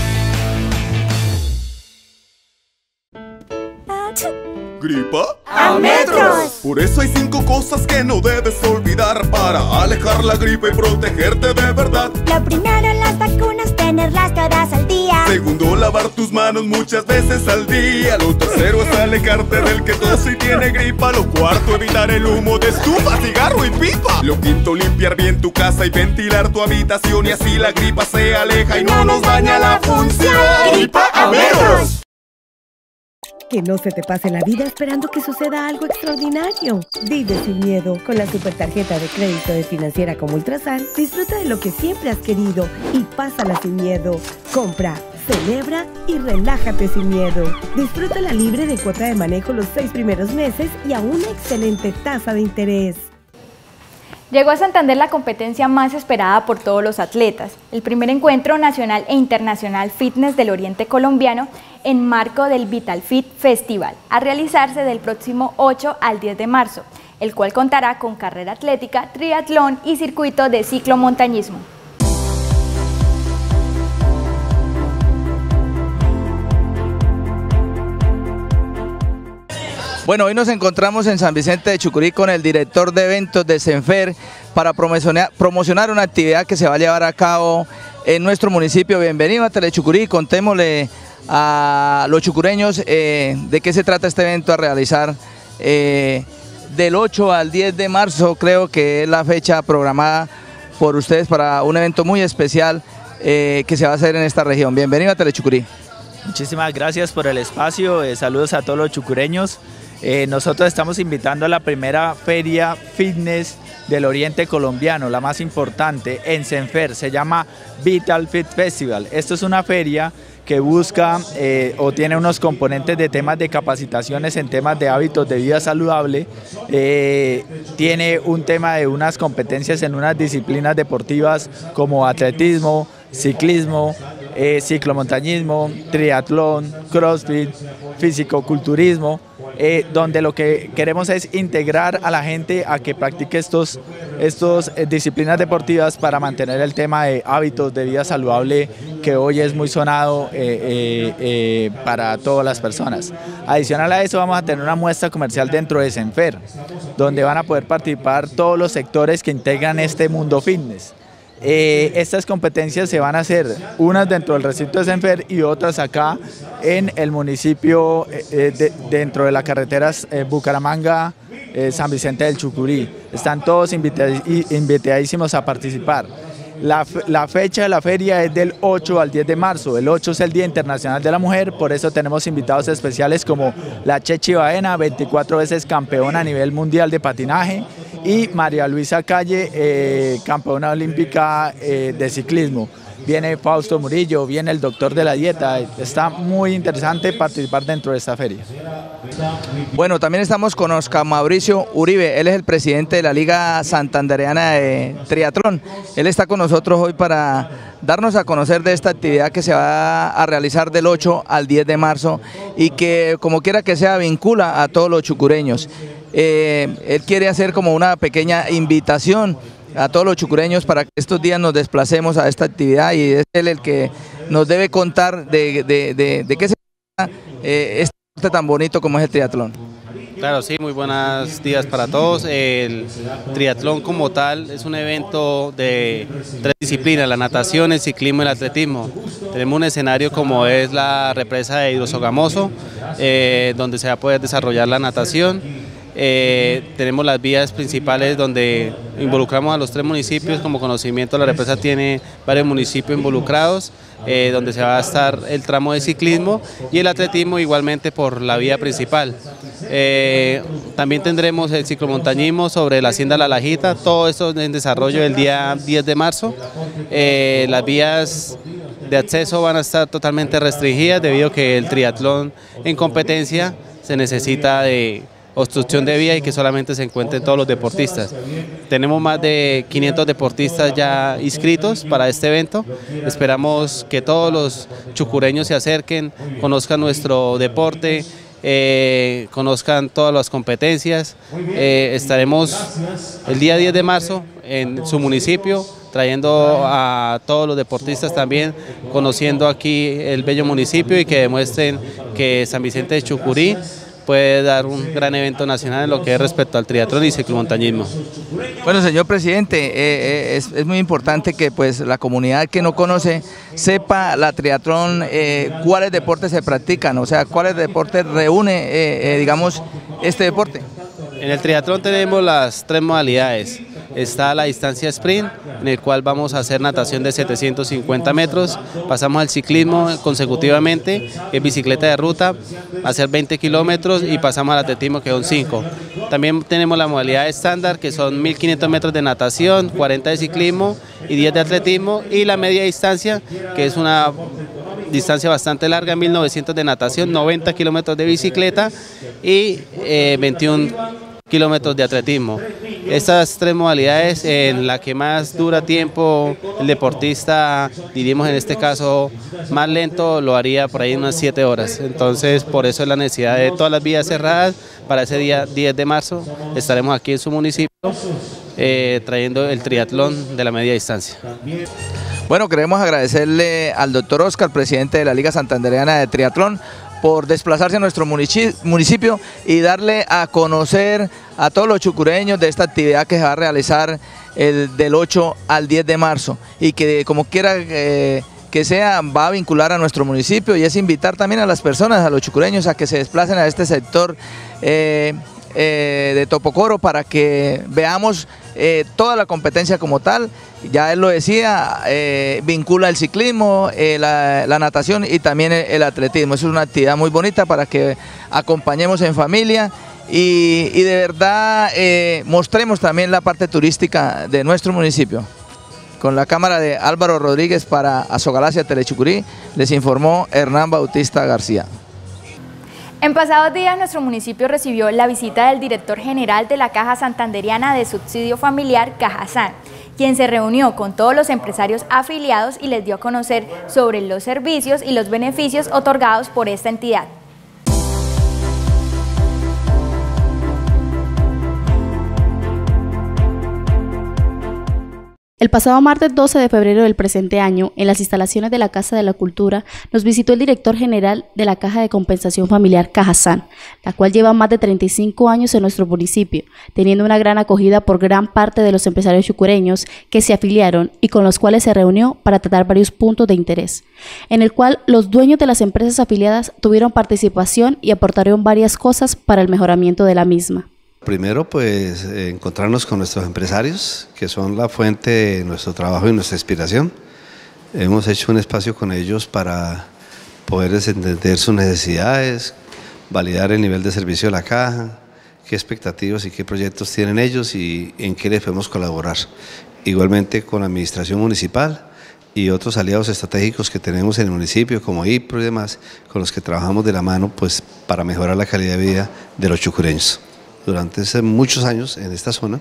¿Gripa? ¡A metros! Por eso hay 5 cosas que no debes olvidar para alejar la gripe y protegerte de verdad. Lo primero, las vacunas, tenerlas todas al día. Segundo, lavar tus manos muchas veces al día. Lo tercero es alejarte del que tose y tiene gripa. Lo cuarto, evitar el humo de estufa, cigarro y pipa. Lo quinto, limpiar bien tu casa y ventilar tu habitación, y así la gripa se aleja y no nos daña la función. ¡Gripa a metros! Que no se te pase la vida esperando que suceda algo extraordinario. Vive sin miedo. Con la supertarjeta de crédito de Financiera como Ultrasan, disfruta de lo que siempre has querido y pásala sin miedo. Compra, celebra y relájate sin miedo. Disfrútala libre de cuota de manejo los 6 primeros meses y a una excelente tasa de interés. Llegó a Santander la competencia más esperada por todos los atletas, el primer encuentro nacional e internacional fitness del Oriente Colombiano en marco del Vital Fit Festival, a realizarse del próximo 8 al 10 de marzo, el cual contará con carrera atlética, triatlón y circuito de ciclomontañismo. Bueno, hoy nos encontramos en San Vicente de Chucurí con el director de eventos de Senfer para promocionar una actividad que se va a llevar a cabo en nuestro municipio. Bienvenido a Telechucurí, contémosle a los chucureños de qué se trata este evento a realizar del 8 al 10 de marzo, creo que es la fecha programada por ustedes para un evento muy especial que se va a hacer en esta región. Bienvenido a Telechucurí. Muchísimas gracias por el espacio, saludos a todos los chucureños. Nosotros estamos invitando a la primera feria fitness del Oriente Colombiano, la más importante, en Senfer, se llama Vital Fit Festival. Esto es una feria que busca o tiene unos componentes de temas de capacitaciones en temas de hábitos de vida saludable, tiene un tema de unas competencias en unas disciplinas deportivas como atletismo, ciclismo, ciclomontañismo, triatlón, crossfit, fisicoculturismo, donde lo que queremos es integrar a la gente a que practique estos disciplinas deportivas para mantener el tema de hábitos de vida saludable que hoy es muy sonado para todas las personas. Adicional a eso vamos a tener una muestra comercial dentro de Senfer, donde van a poder participar todos los sectores que integran este mundo fitness. Estas competencias se van a hacer unas dentro del recinto de Senfer y otras acá en el municipio dentro de las carreteras Bucaramanga, San Vicente del Chucurí. Están todos invitadísimos a participar. La fecha de la feria es del 8 al 10 de marzo. El 8 es el Día Internacional de la Mujer, por eso tenemos invitados especiales como la Chechi Baena, 24 veces campeona a nivel mundial de patinaje, y María Luisa Calle, campeona olímpica de ciclismo. viene Fausto Murillo, viene el doctor de la dieta. Está muy interesante participar dentro de esta feria. Bueno, también estamos con Oscar Mauricio Uribe, él es el presidente de la Liga Santandereana de Triatlón. Él está con nosotros hoy para darnos a conocer de esta actividad que se va a realizar del 8 al 10 de marzo y que, como quiera que sea, vincula a todos los chucureños. Él quiere hacer como una pequeña invitación a todos los chucureños para que estos días nos desplacemos a esta actividad, y es él el que nos debe contar de qué se trata este deporte tan bonito como es el triatlón. Claro, sí, muy buenos días para todos. El triatlón como tal es un evento de 3 disciplinas, la natación, el ciclismo y el atletismo. Tenemos un escenario como es la represa de Hidrosogamoso, donde se va a poder desarrollar la natación. Tenemos las vías principales donde involucramos a los 3 municipios. Como conocimiento, la represa tiene varios municipios involucrados, donde se va a estar el tramo de ciclismo, y el atletismo igualmente por la vía principal. También tendremos el ciclomontañismo sobre la Hacienda La Lajita, todo esto en desarrollo el día 10 de marzo. Las vías de acceso van a estar totalmente restringidas debido a que el triatlón en competencia se necesita de obstrucción de vía y que solamente se encuentren todos los deportistas. Tenemos más de 500 deportistas ya inscritos para este evento. Esperamos que todos los chucureños se acerquen, conozcan nuestro deporte, conozcan todas las competencias. Estaremos el día 10 de marzo en su municipio, trayendo a todos los deportistas también, conociendo aquí el bello municipio y que demuestren que San Vicente de Chucurí puede dar un gran evento nacional en lo que es respecto al triatlón y ciclomontañismo. Bueno, señor presidente, es muy importante que pues la comunidad que no conoce sepa la triatlón, cuáles deportes se practican, o sea, cuáles deportes reúne, digamos, este deporte. En el triatlón tenemos las 3 modalidades. Está la distancia sprint, en el cual vamos a hacer natación de 750 metros, pasamos al ciclismo consecutivamente, que es bicicleta de ruta, hacer 20 kilómetros, y pasamos al atletismo, que son 5. También tenemos la modalidad estándar, que son 1500 metros de natación, 40 de ciclismo y 10 de atletismo, y la media distancia, que es una distancia bastante larga, 1900 de natación, 90 kilómetros de bicicleta y 21 kilómetros de atletismo. Estas 3 modalidades, en la que más dura tiempo el deportista, diríamos en este caso más lento, lo haría por ahí unas 7 horas. Entonces, por eso es la necesidad de todas las vías cerradas. Para ese día 10 de marzo estaremos aquí en su municipio trayendo el triatlón de la media distancia. Bueno, queremos agradecerle al doctor Oscar, presidente de la Liga Santandereana de Triatlón, por desplazarse a nuestro municipio y darle a conocer a todos los chucureños de esta actividad que se va a realizar del 8 al 10 de marzo, y que como quiera que sea, va a vincular a nuestro municipio, y es invitar también a las personas, a los chucureños, a que se desplacen a este sector de Topocoro para que veamos toda la competencia como tal. Ya él lo decía, vincula el ciclismo, la natación y también el atletismo. Es una actividad muy bonita para que acompañemos en familia y de verdad mostremos también la parte turística de nuestro municipio. Con la cámara de Álvaro Rodríguez para Azogalacia Telechucurí, les informó Hernán Bautista García. En pasados días, nuestro municipio recibió la visita del director general de la Caja Santandereana de Subsidio Familiar, Cajasan, quien se reunió con todos los empresarios afiliados y les dio a conocer sobre los servicios y los beneficios otorgados por esta entidad. El pasado martes 12 de febrero del presente año, en las instalaciones de la Casa de la Cultura, nos visitó el director general de la Caja de Compensación Familiar Cajasan, la cual lleva más de 35 años en nuestro municipio, teniendo una gran acogida por gran parte de los empresarios chucureños que se afiliaron y con los cuales se reunió para tratar varios puntos de interés, en el cual los dueños de las empresas afiliadas tuvieron participación y aportaron varias cosas para el mejoramiento de la misma. Primero, pues encontrarnos con nuestros empresarios, que son la fuente de nuestro trabajo y nuestra inspiración. Hemos hecho un espacio con ellos para poder entender sus necesidades, validar el nivel de servicio de la caja, qué expectativas y qué proyectos tienen ellos y en qué les podemos colaborar. Igualmente con la administración municipal y otros aliados estratégicos que tenemos en el municipio, como IPRO y demás, con los que trabajamos de la mano pues, para mejorar la calidad de vida de los chucureños. Durante muchos años en esta zona,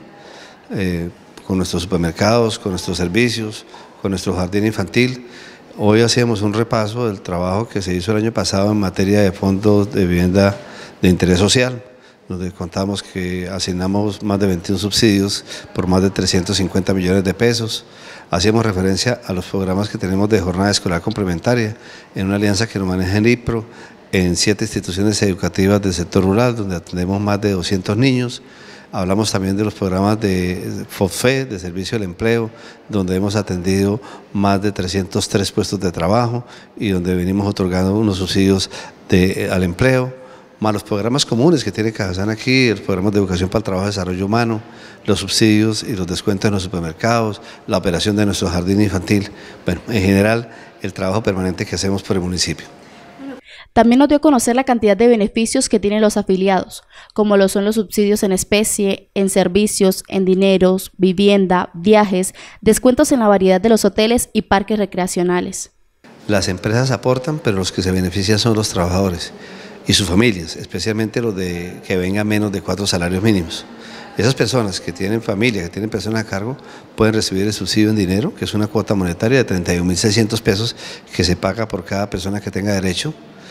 con nuestros supermercados, con nuestros servicios, con nuestro jardín infantil, hoy hacíamos un repaso del trabajo que se hizo el año pasado en materia de fondos de vivienda de interés social, donde contamos que asignamos más de 21 subsidios por más de 350 millones de pesos. Hacíamos referencia a los programas que tenemos de jornada escolar complementaria, en una alianza que nos maneja en IPRO, en 7 instituciones educativas del sector rural, donde atendemos más de 200 niños. Hablamos también de los programas de FOFE, de Servicio al Empleo, donde hemos atendido más de 303 puestos de trabajo y donde venimos otorgando unos subsidios al empleo, más los programas comunes que tiene Cajazán aquí, los programas de educación para el trabajo y desarrollo humano, los subsidios y los descuentos en los supermercados, la operación de nuestro jardín infantil, bueno, en general el trabajo permanente que hacemos por el municipio. También nos dio a conocer la cantidad de beneficios que tienen los afiliados, como lo son los subsidios en especie, en servicios, en dineros, vivienda, viajes, descuentos en la variedad de los hoteles y parques recreacionales. Las empresas aportan, pero los que se benefician son los trabajadores y sus familias, especialmente los que vengan menos de 4 salarios mínimos. Esas personas que tienen familia, que tienen personas a cargo, pueden recibir el subsidio en dinero, que es una cuota monetaria de 31.600 pesos que se paga por cada persona que tenga derecho.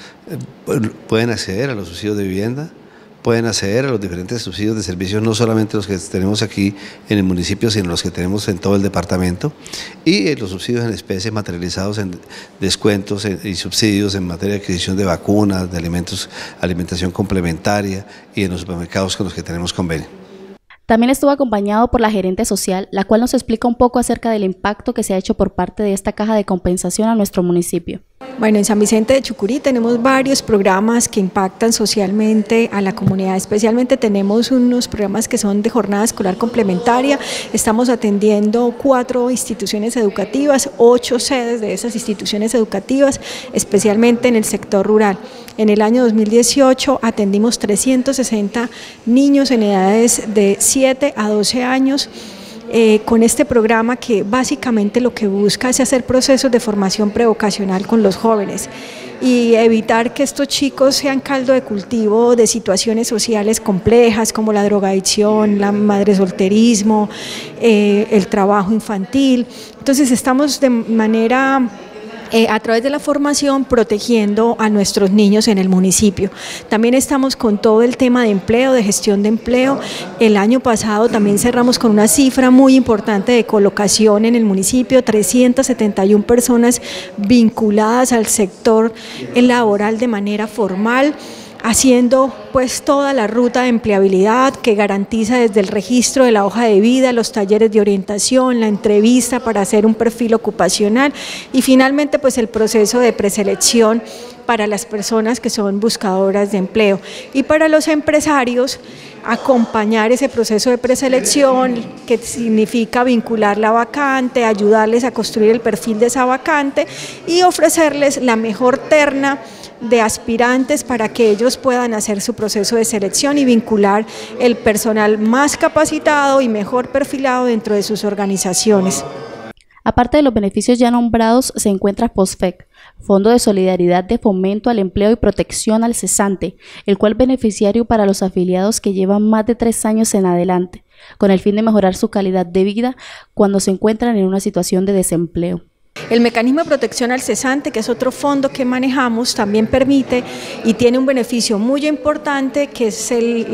Pueden acceder a los subsidios de vivienda, pueden acceder a los diferentes subsidios de servicios, no solamente los que tenemos aquí en el municipio, sino los que tenemos en todo el departamento, y los subsidios en especie materializados en descuentos y subsidios en materia de adquisición de vacunas, de alimentos, alimentación complementaria y en los supermercados con los que tenemos convenio. También estuvo acompañado por la gerente social, la cual nos explica un poco acerca del impacto que se ha hecho por parte de esta caja de compensación a nuestro municipio. Bueno, en San Vicente de Chucurí tenemos varios programas que impactan socialmente a la comunidad, especialmente tenemos unos programas que son de jornada escolar complementaria, estamos atendiendo 4 instituciones educativas, 8 sedes de esas instituciones educativas, especialmente en el sector rural. En el año 2018 atendimos 360 niños en edades de 7 a 12 años, con este programa que básicamente lo que busca es hacer procesos de formación prevocacional con los jóvenes y evitar que estos chicos sean caldo de cultivo de situaciones sociales complejas como la drogadicción, la madresolterismo, el trabajo infantil. Entonces estamos de manera a través de la formación protegiendo a nuestros niños en el municipio. También estamos con todo el tema de empleo, de gestión de empleo. El año pasado también cerramos con una cifra muy importante de colocación en el municipio, 371 personas vinculadas al sector laboral de manera formal, haciendo pues toda la ruta de empleabilidad que garantiza desde el registro de la hoja de vida, los talleres de orientación, la entrevista para hacer un perfil ocupacional y finalmente pues el proceso de preselección para las personas que son buscadoras de empleo y para los empresarios acompañar ese proceso de preselección que significa vincular la vacante, ayudarles a construir el perfil de esa vacante y ofrecerles la mejor terna de aspirantes para que ellos puedan hacer su proceso de selección y vincular el personal más capacitado y mejor perfilado dentro de sus organizaciones. Aparte de los beneficios ya nombrados, se encuentra POSFEC, Fondo de Solidaridad de Fomento al Empleo y Protección al Cesante, el cual es beneficiario para los afiliados que llevan más de 3 años en adelante, con el fin de mejorar su calidad de vida cuando se encuentran en una situación de desempleo. El mecanismo de protección al cesante, que es otro fondo que manejamos, también permite y tiene un beneficio muy importante que es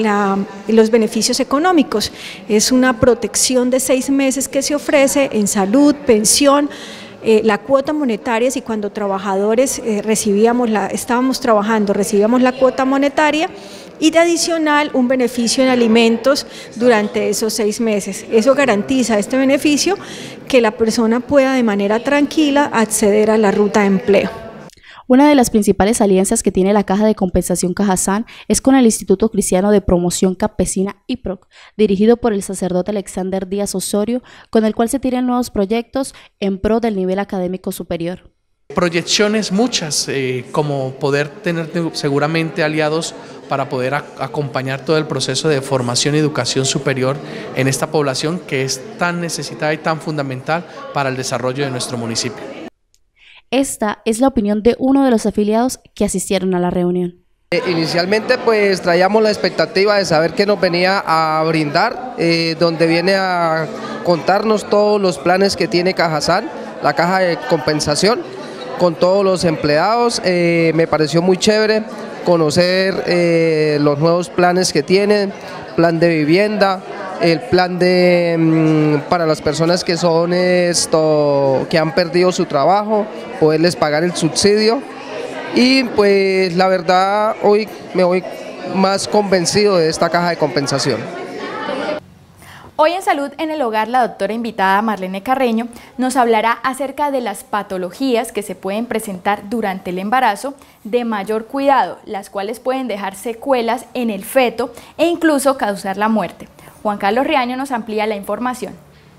los beneficios económicos. Es una protección de 6 meses que se ofrece en salud, pensión, la cuota monetaria, si cuando trabajadores estábamos trabajando, recibíamos la cuota monetaria y de adicional un beneficio en alimentos durante esos 6 meses. Eso garantiza este beneficio que la persona pueda de manera tranquila acceder a la ruta de empleo. Una de las principales alianzas que tiene la Caja de Compensación Cajazán es con el Instituto Cristiano de Promoción Campesina IPROC, dirigido por el sacerdote Alexander Díaz Osorio, con el cual se tiran nuevos proyectos en pro del nivel académico superior. Proyecciones muchas, como poder tener seguramente aliados para poder acompañar todo el proceso de formación y educación superior en esta población que es tan necesitada y tan fundamental para el desarrollo de nuestro municipio. Esta es la opinión de uno de los afiliados que asistieron a la reunión. Inicialmente pues traíamos la expectativa de saber qué nos venía a brindar, donde viene a contarnos todos los planes que tiene Cajazán, la caja de compensación, con todos los empleados. Me pareció muy chévere conocer los nuevos planes que tienen, plan de vivienda, el plan para las personas que son que han perdido su trabajo, poderles pagar el subsidio. Y pues la verdad hoy me voy más convencido de esta caja de compensación. Hoy en Salud en el Hogar, la doctora invitada Marlene Carreño nos hablará acerca de las patologías que se pueden presentar durante el embarazo de mayor cuidado, las cuales pueden dejar secuelas en el feto e incluso causar la muerte. Juan Carlos Riaño nos amplía la información.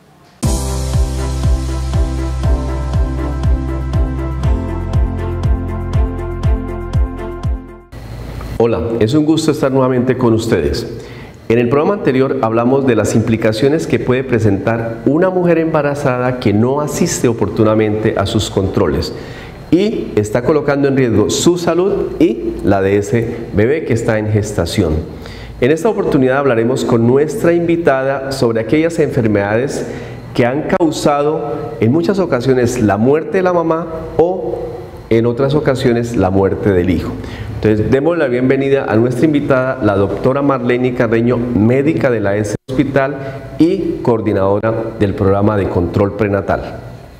Hola, es un gusto estar nuevamente con ustedes. En el programa anterior hablamos de las implicaciones que puede presentar una mujer embarazada que no asiste oportunamente a sus controles y está colocando en riesgo su salud y la de ese bebé que está en gestación. En esta oportunidad hablaremos con nuestra invitada sobre aquellas enfermedades que han causado en muchas ocasiones la muerte de la mamá o en otras ocasiones la muerte del hijo. Entonces, demos la bienvenida a nuestra invitada, la doctora Marlene Carreño, médica de la ES Hospital y coordinadora del programa de control prenatal.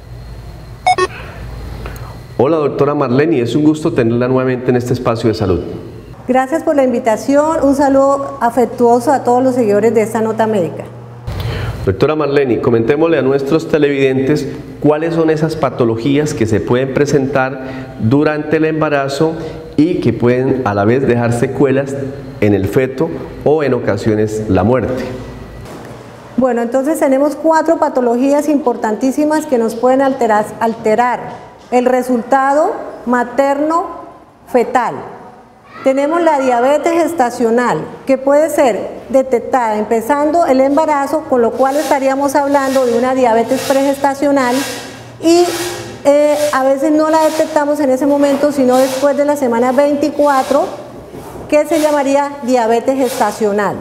Hola doctora Marlene, es un gusto tenerla nuevamente en este espacio de salud. Gracias por la invitación, un saludo afectuoso a todos los seguidores de esta nota médica. Doctora Marlene, comentémosle a nuestros televidentes cuáles son esas patologías que se pueden presentar durante el embarazo y que pueden a la vez dejar secuelas en el feto o en ocasiones la muerte. Bueno, entonces tenemos 4 patologías importantísimas que nos pueden alterar el resultado materno-fetal. Tenemos la diabetes gestacional, que puede ser detectada empezando el embarazo, con lo cual estaríamos hablando de una diabetes pregestacional y a veces no la detectamos en ese momento, sino después de la semana 24, que se llamaría diabetes gestacional.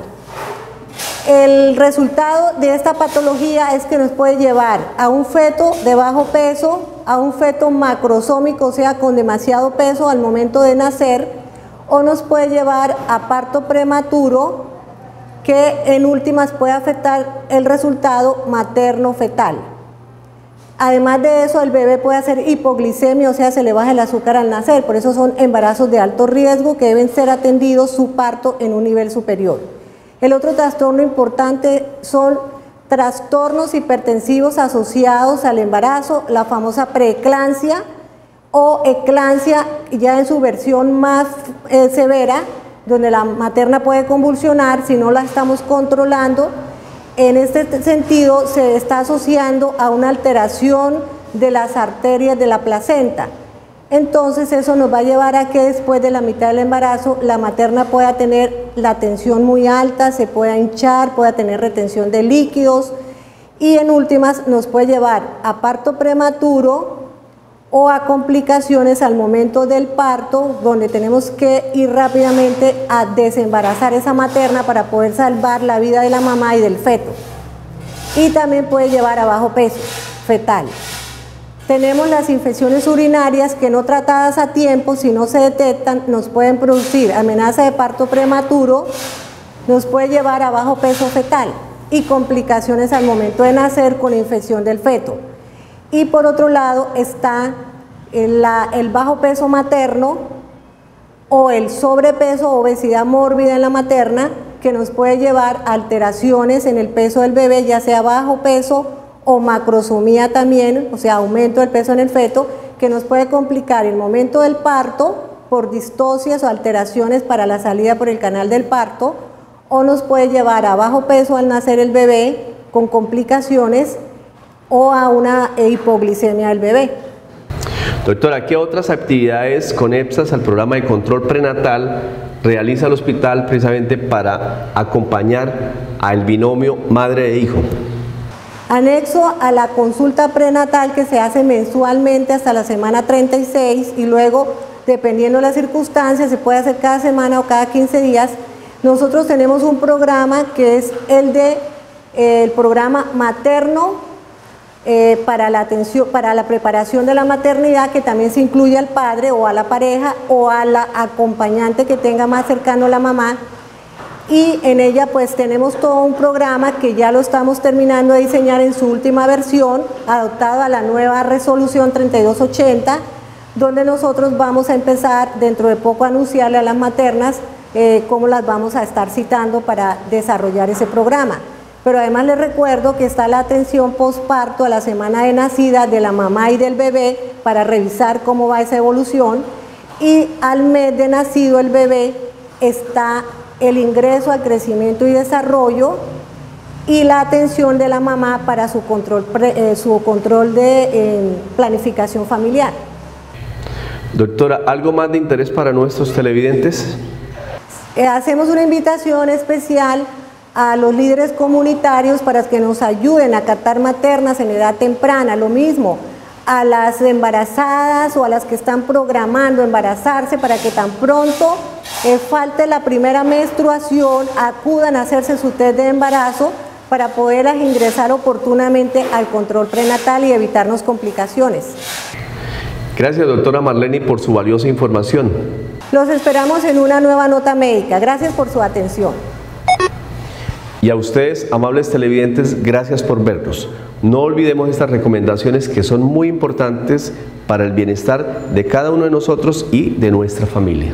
El resultado de esta patología es que nos puede llevar a un feto de bajo peso, a un feto macrosómico, o sea, con demasiado peso al momento de nacer, o nos puede llevar a parto prematuro, que en últimas puede afectar el resultado materno-fetal. Además de eso, el bebé puede hacer hipoglicemia, o sea, se le baja el azúcar al nacer, por eso son embarazos de alto riesgo que deben ser atendidos su parto en un nivel superior. El otro trastorno importante son trastornos hipertensivos asociados al embarazo, la famosa preeclampsia o eclampsia ya en su versión más severa, donde la materna puede convulsionar si no la estamos controlando. En este sentido se está asociando a una alteración de las arterias de la placenta. Entonces eso nos va a llevar a que después de la mitad del embarazo la materna pueda tener la tensión muy alta, se pueda hinchar, pueda tener retención de líquidos y en últimas nos puede llevar a parto prematuro o a complicaciones al momento del parto, donde tenemos que ir rápidamente a desembarazar esa materna para poder salvar la vida de la mamá y del feto. Y también puede llevar a bajo peso fetal. Tenemos las infecciones urinarias que no tratadas a tiempo, si no se detectan, nos pueden producir amenaza de parto prematuro, nos puede llevar a bajo peso fetal y complicaciones al momento de nacer con infección del feto. Y por otro lado está el bajo peso materno o el sobrepeso o obesidad mórbida en la materna, que nos puede llevar a alteraciones en el peso del bebé, ya sea bajo peso o macrosomía también, o sea, aumento del peso en el feto, que nos puede complicar el momento del parto por distocias o alteraciones para la salida por el canal del parto, o nos puede llevar a bajo peso al nacer el bebé con complicaciones o a una hipoglicemia del bebé. Doctora, ¿qué otras actividades conexas al programa de control prenatal realiza el hospital precisamente para acompañar al binomio madre e hijo? Anexo a la consulta prenatal que se hace mensualmente hasta la semana 36 y luego, dependiendo de las circunstancias, se puede hacer cada semana o cada 15 días. Nosotros tenemos un programa que es el programa materno para la atención, para la preparación de la maternidad, que también se incluye al padre o a la pareja o a la acompañante que tenga más cercano a la mamá. Y en ella pues tenemos todo un programa que ya lo estamos terminando de diseñar en su última versión, adoptado a la nueva resolución 3280, donde nosotros vamos a empezar dentro de poco a anunciarle a las maternas cómo las vamos a estar citando para desarrollar ese programa. Pero además les recuerdo que está la atención posparto a la semana de nacida de la mamá y del bebé para revisar cómo va esa evolución, y al mes de nacido el bebé está el ingreso al crecimiento y desarrollo y la atención de la mamá para su control de planificación familiar. Doctora, ¿algo más de interés para nuestros televidentes? Hacemos una invitación especial a los líderes comunitarios para que nos ayuden a captar maternas en edad temprana, lo mismo a las embarazadas o a las que están programando embarazarse, para que tan pronto falte la primera menstruación acudan a hacerse su test de embarazo para poderlas ingresar oportunamente al control prenatal y evitarnos complicaciones. Gracias, doctora Marleni, por su valiosa información. Los esperamos en una nueva nota médica. Gracias por su atención. Y a ustedes, amables televidentes, gracias por vernos. No olvidemos estas recomendaciones que son muy importantes para el bienestar de cada uno de nosotros y de nuestra familia.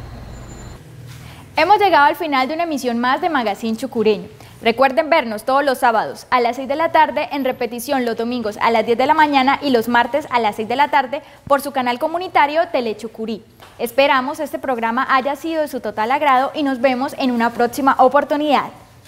Hemos llegado al final de una emisión más de Magazine Chucureño. Recuerden vernos todos los sábados a las 6 de la tarde, en repetición los domingos a las 10 de la mañana y los martes a las 6 de la tarde por su canal comunitario Telechucurí. Esperamos este programa haya sido de su total agrado y nos vemos en una próxima oportunidad.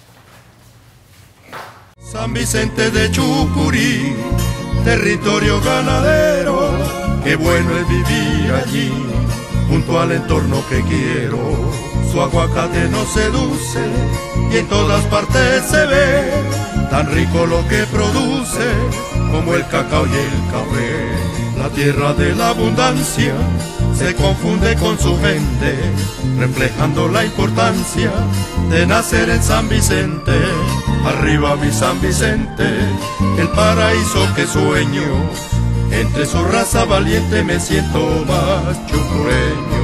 San Vicente de Chucurí, territorio ganadero, qué bueno es vivir allí, junto al entorno que quiero. Su aguacate nos seduce y en todas partes se ve, tan rico lo que produce como el cacao y el café. La tierra de la abundancia se confunde con su gente, reflejando la importancia de nacer en San Vicente. Arriba mi San Vicente, el paraíso que sueño, entre su raza valiente me siento más chucureño.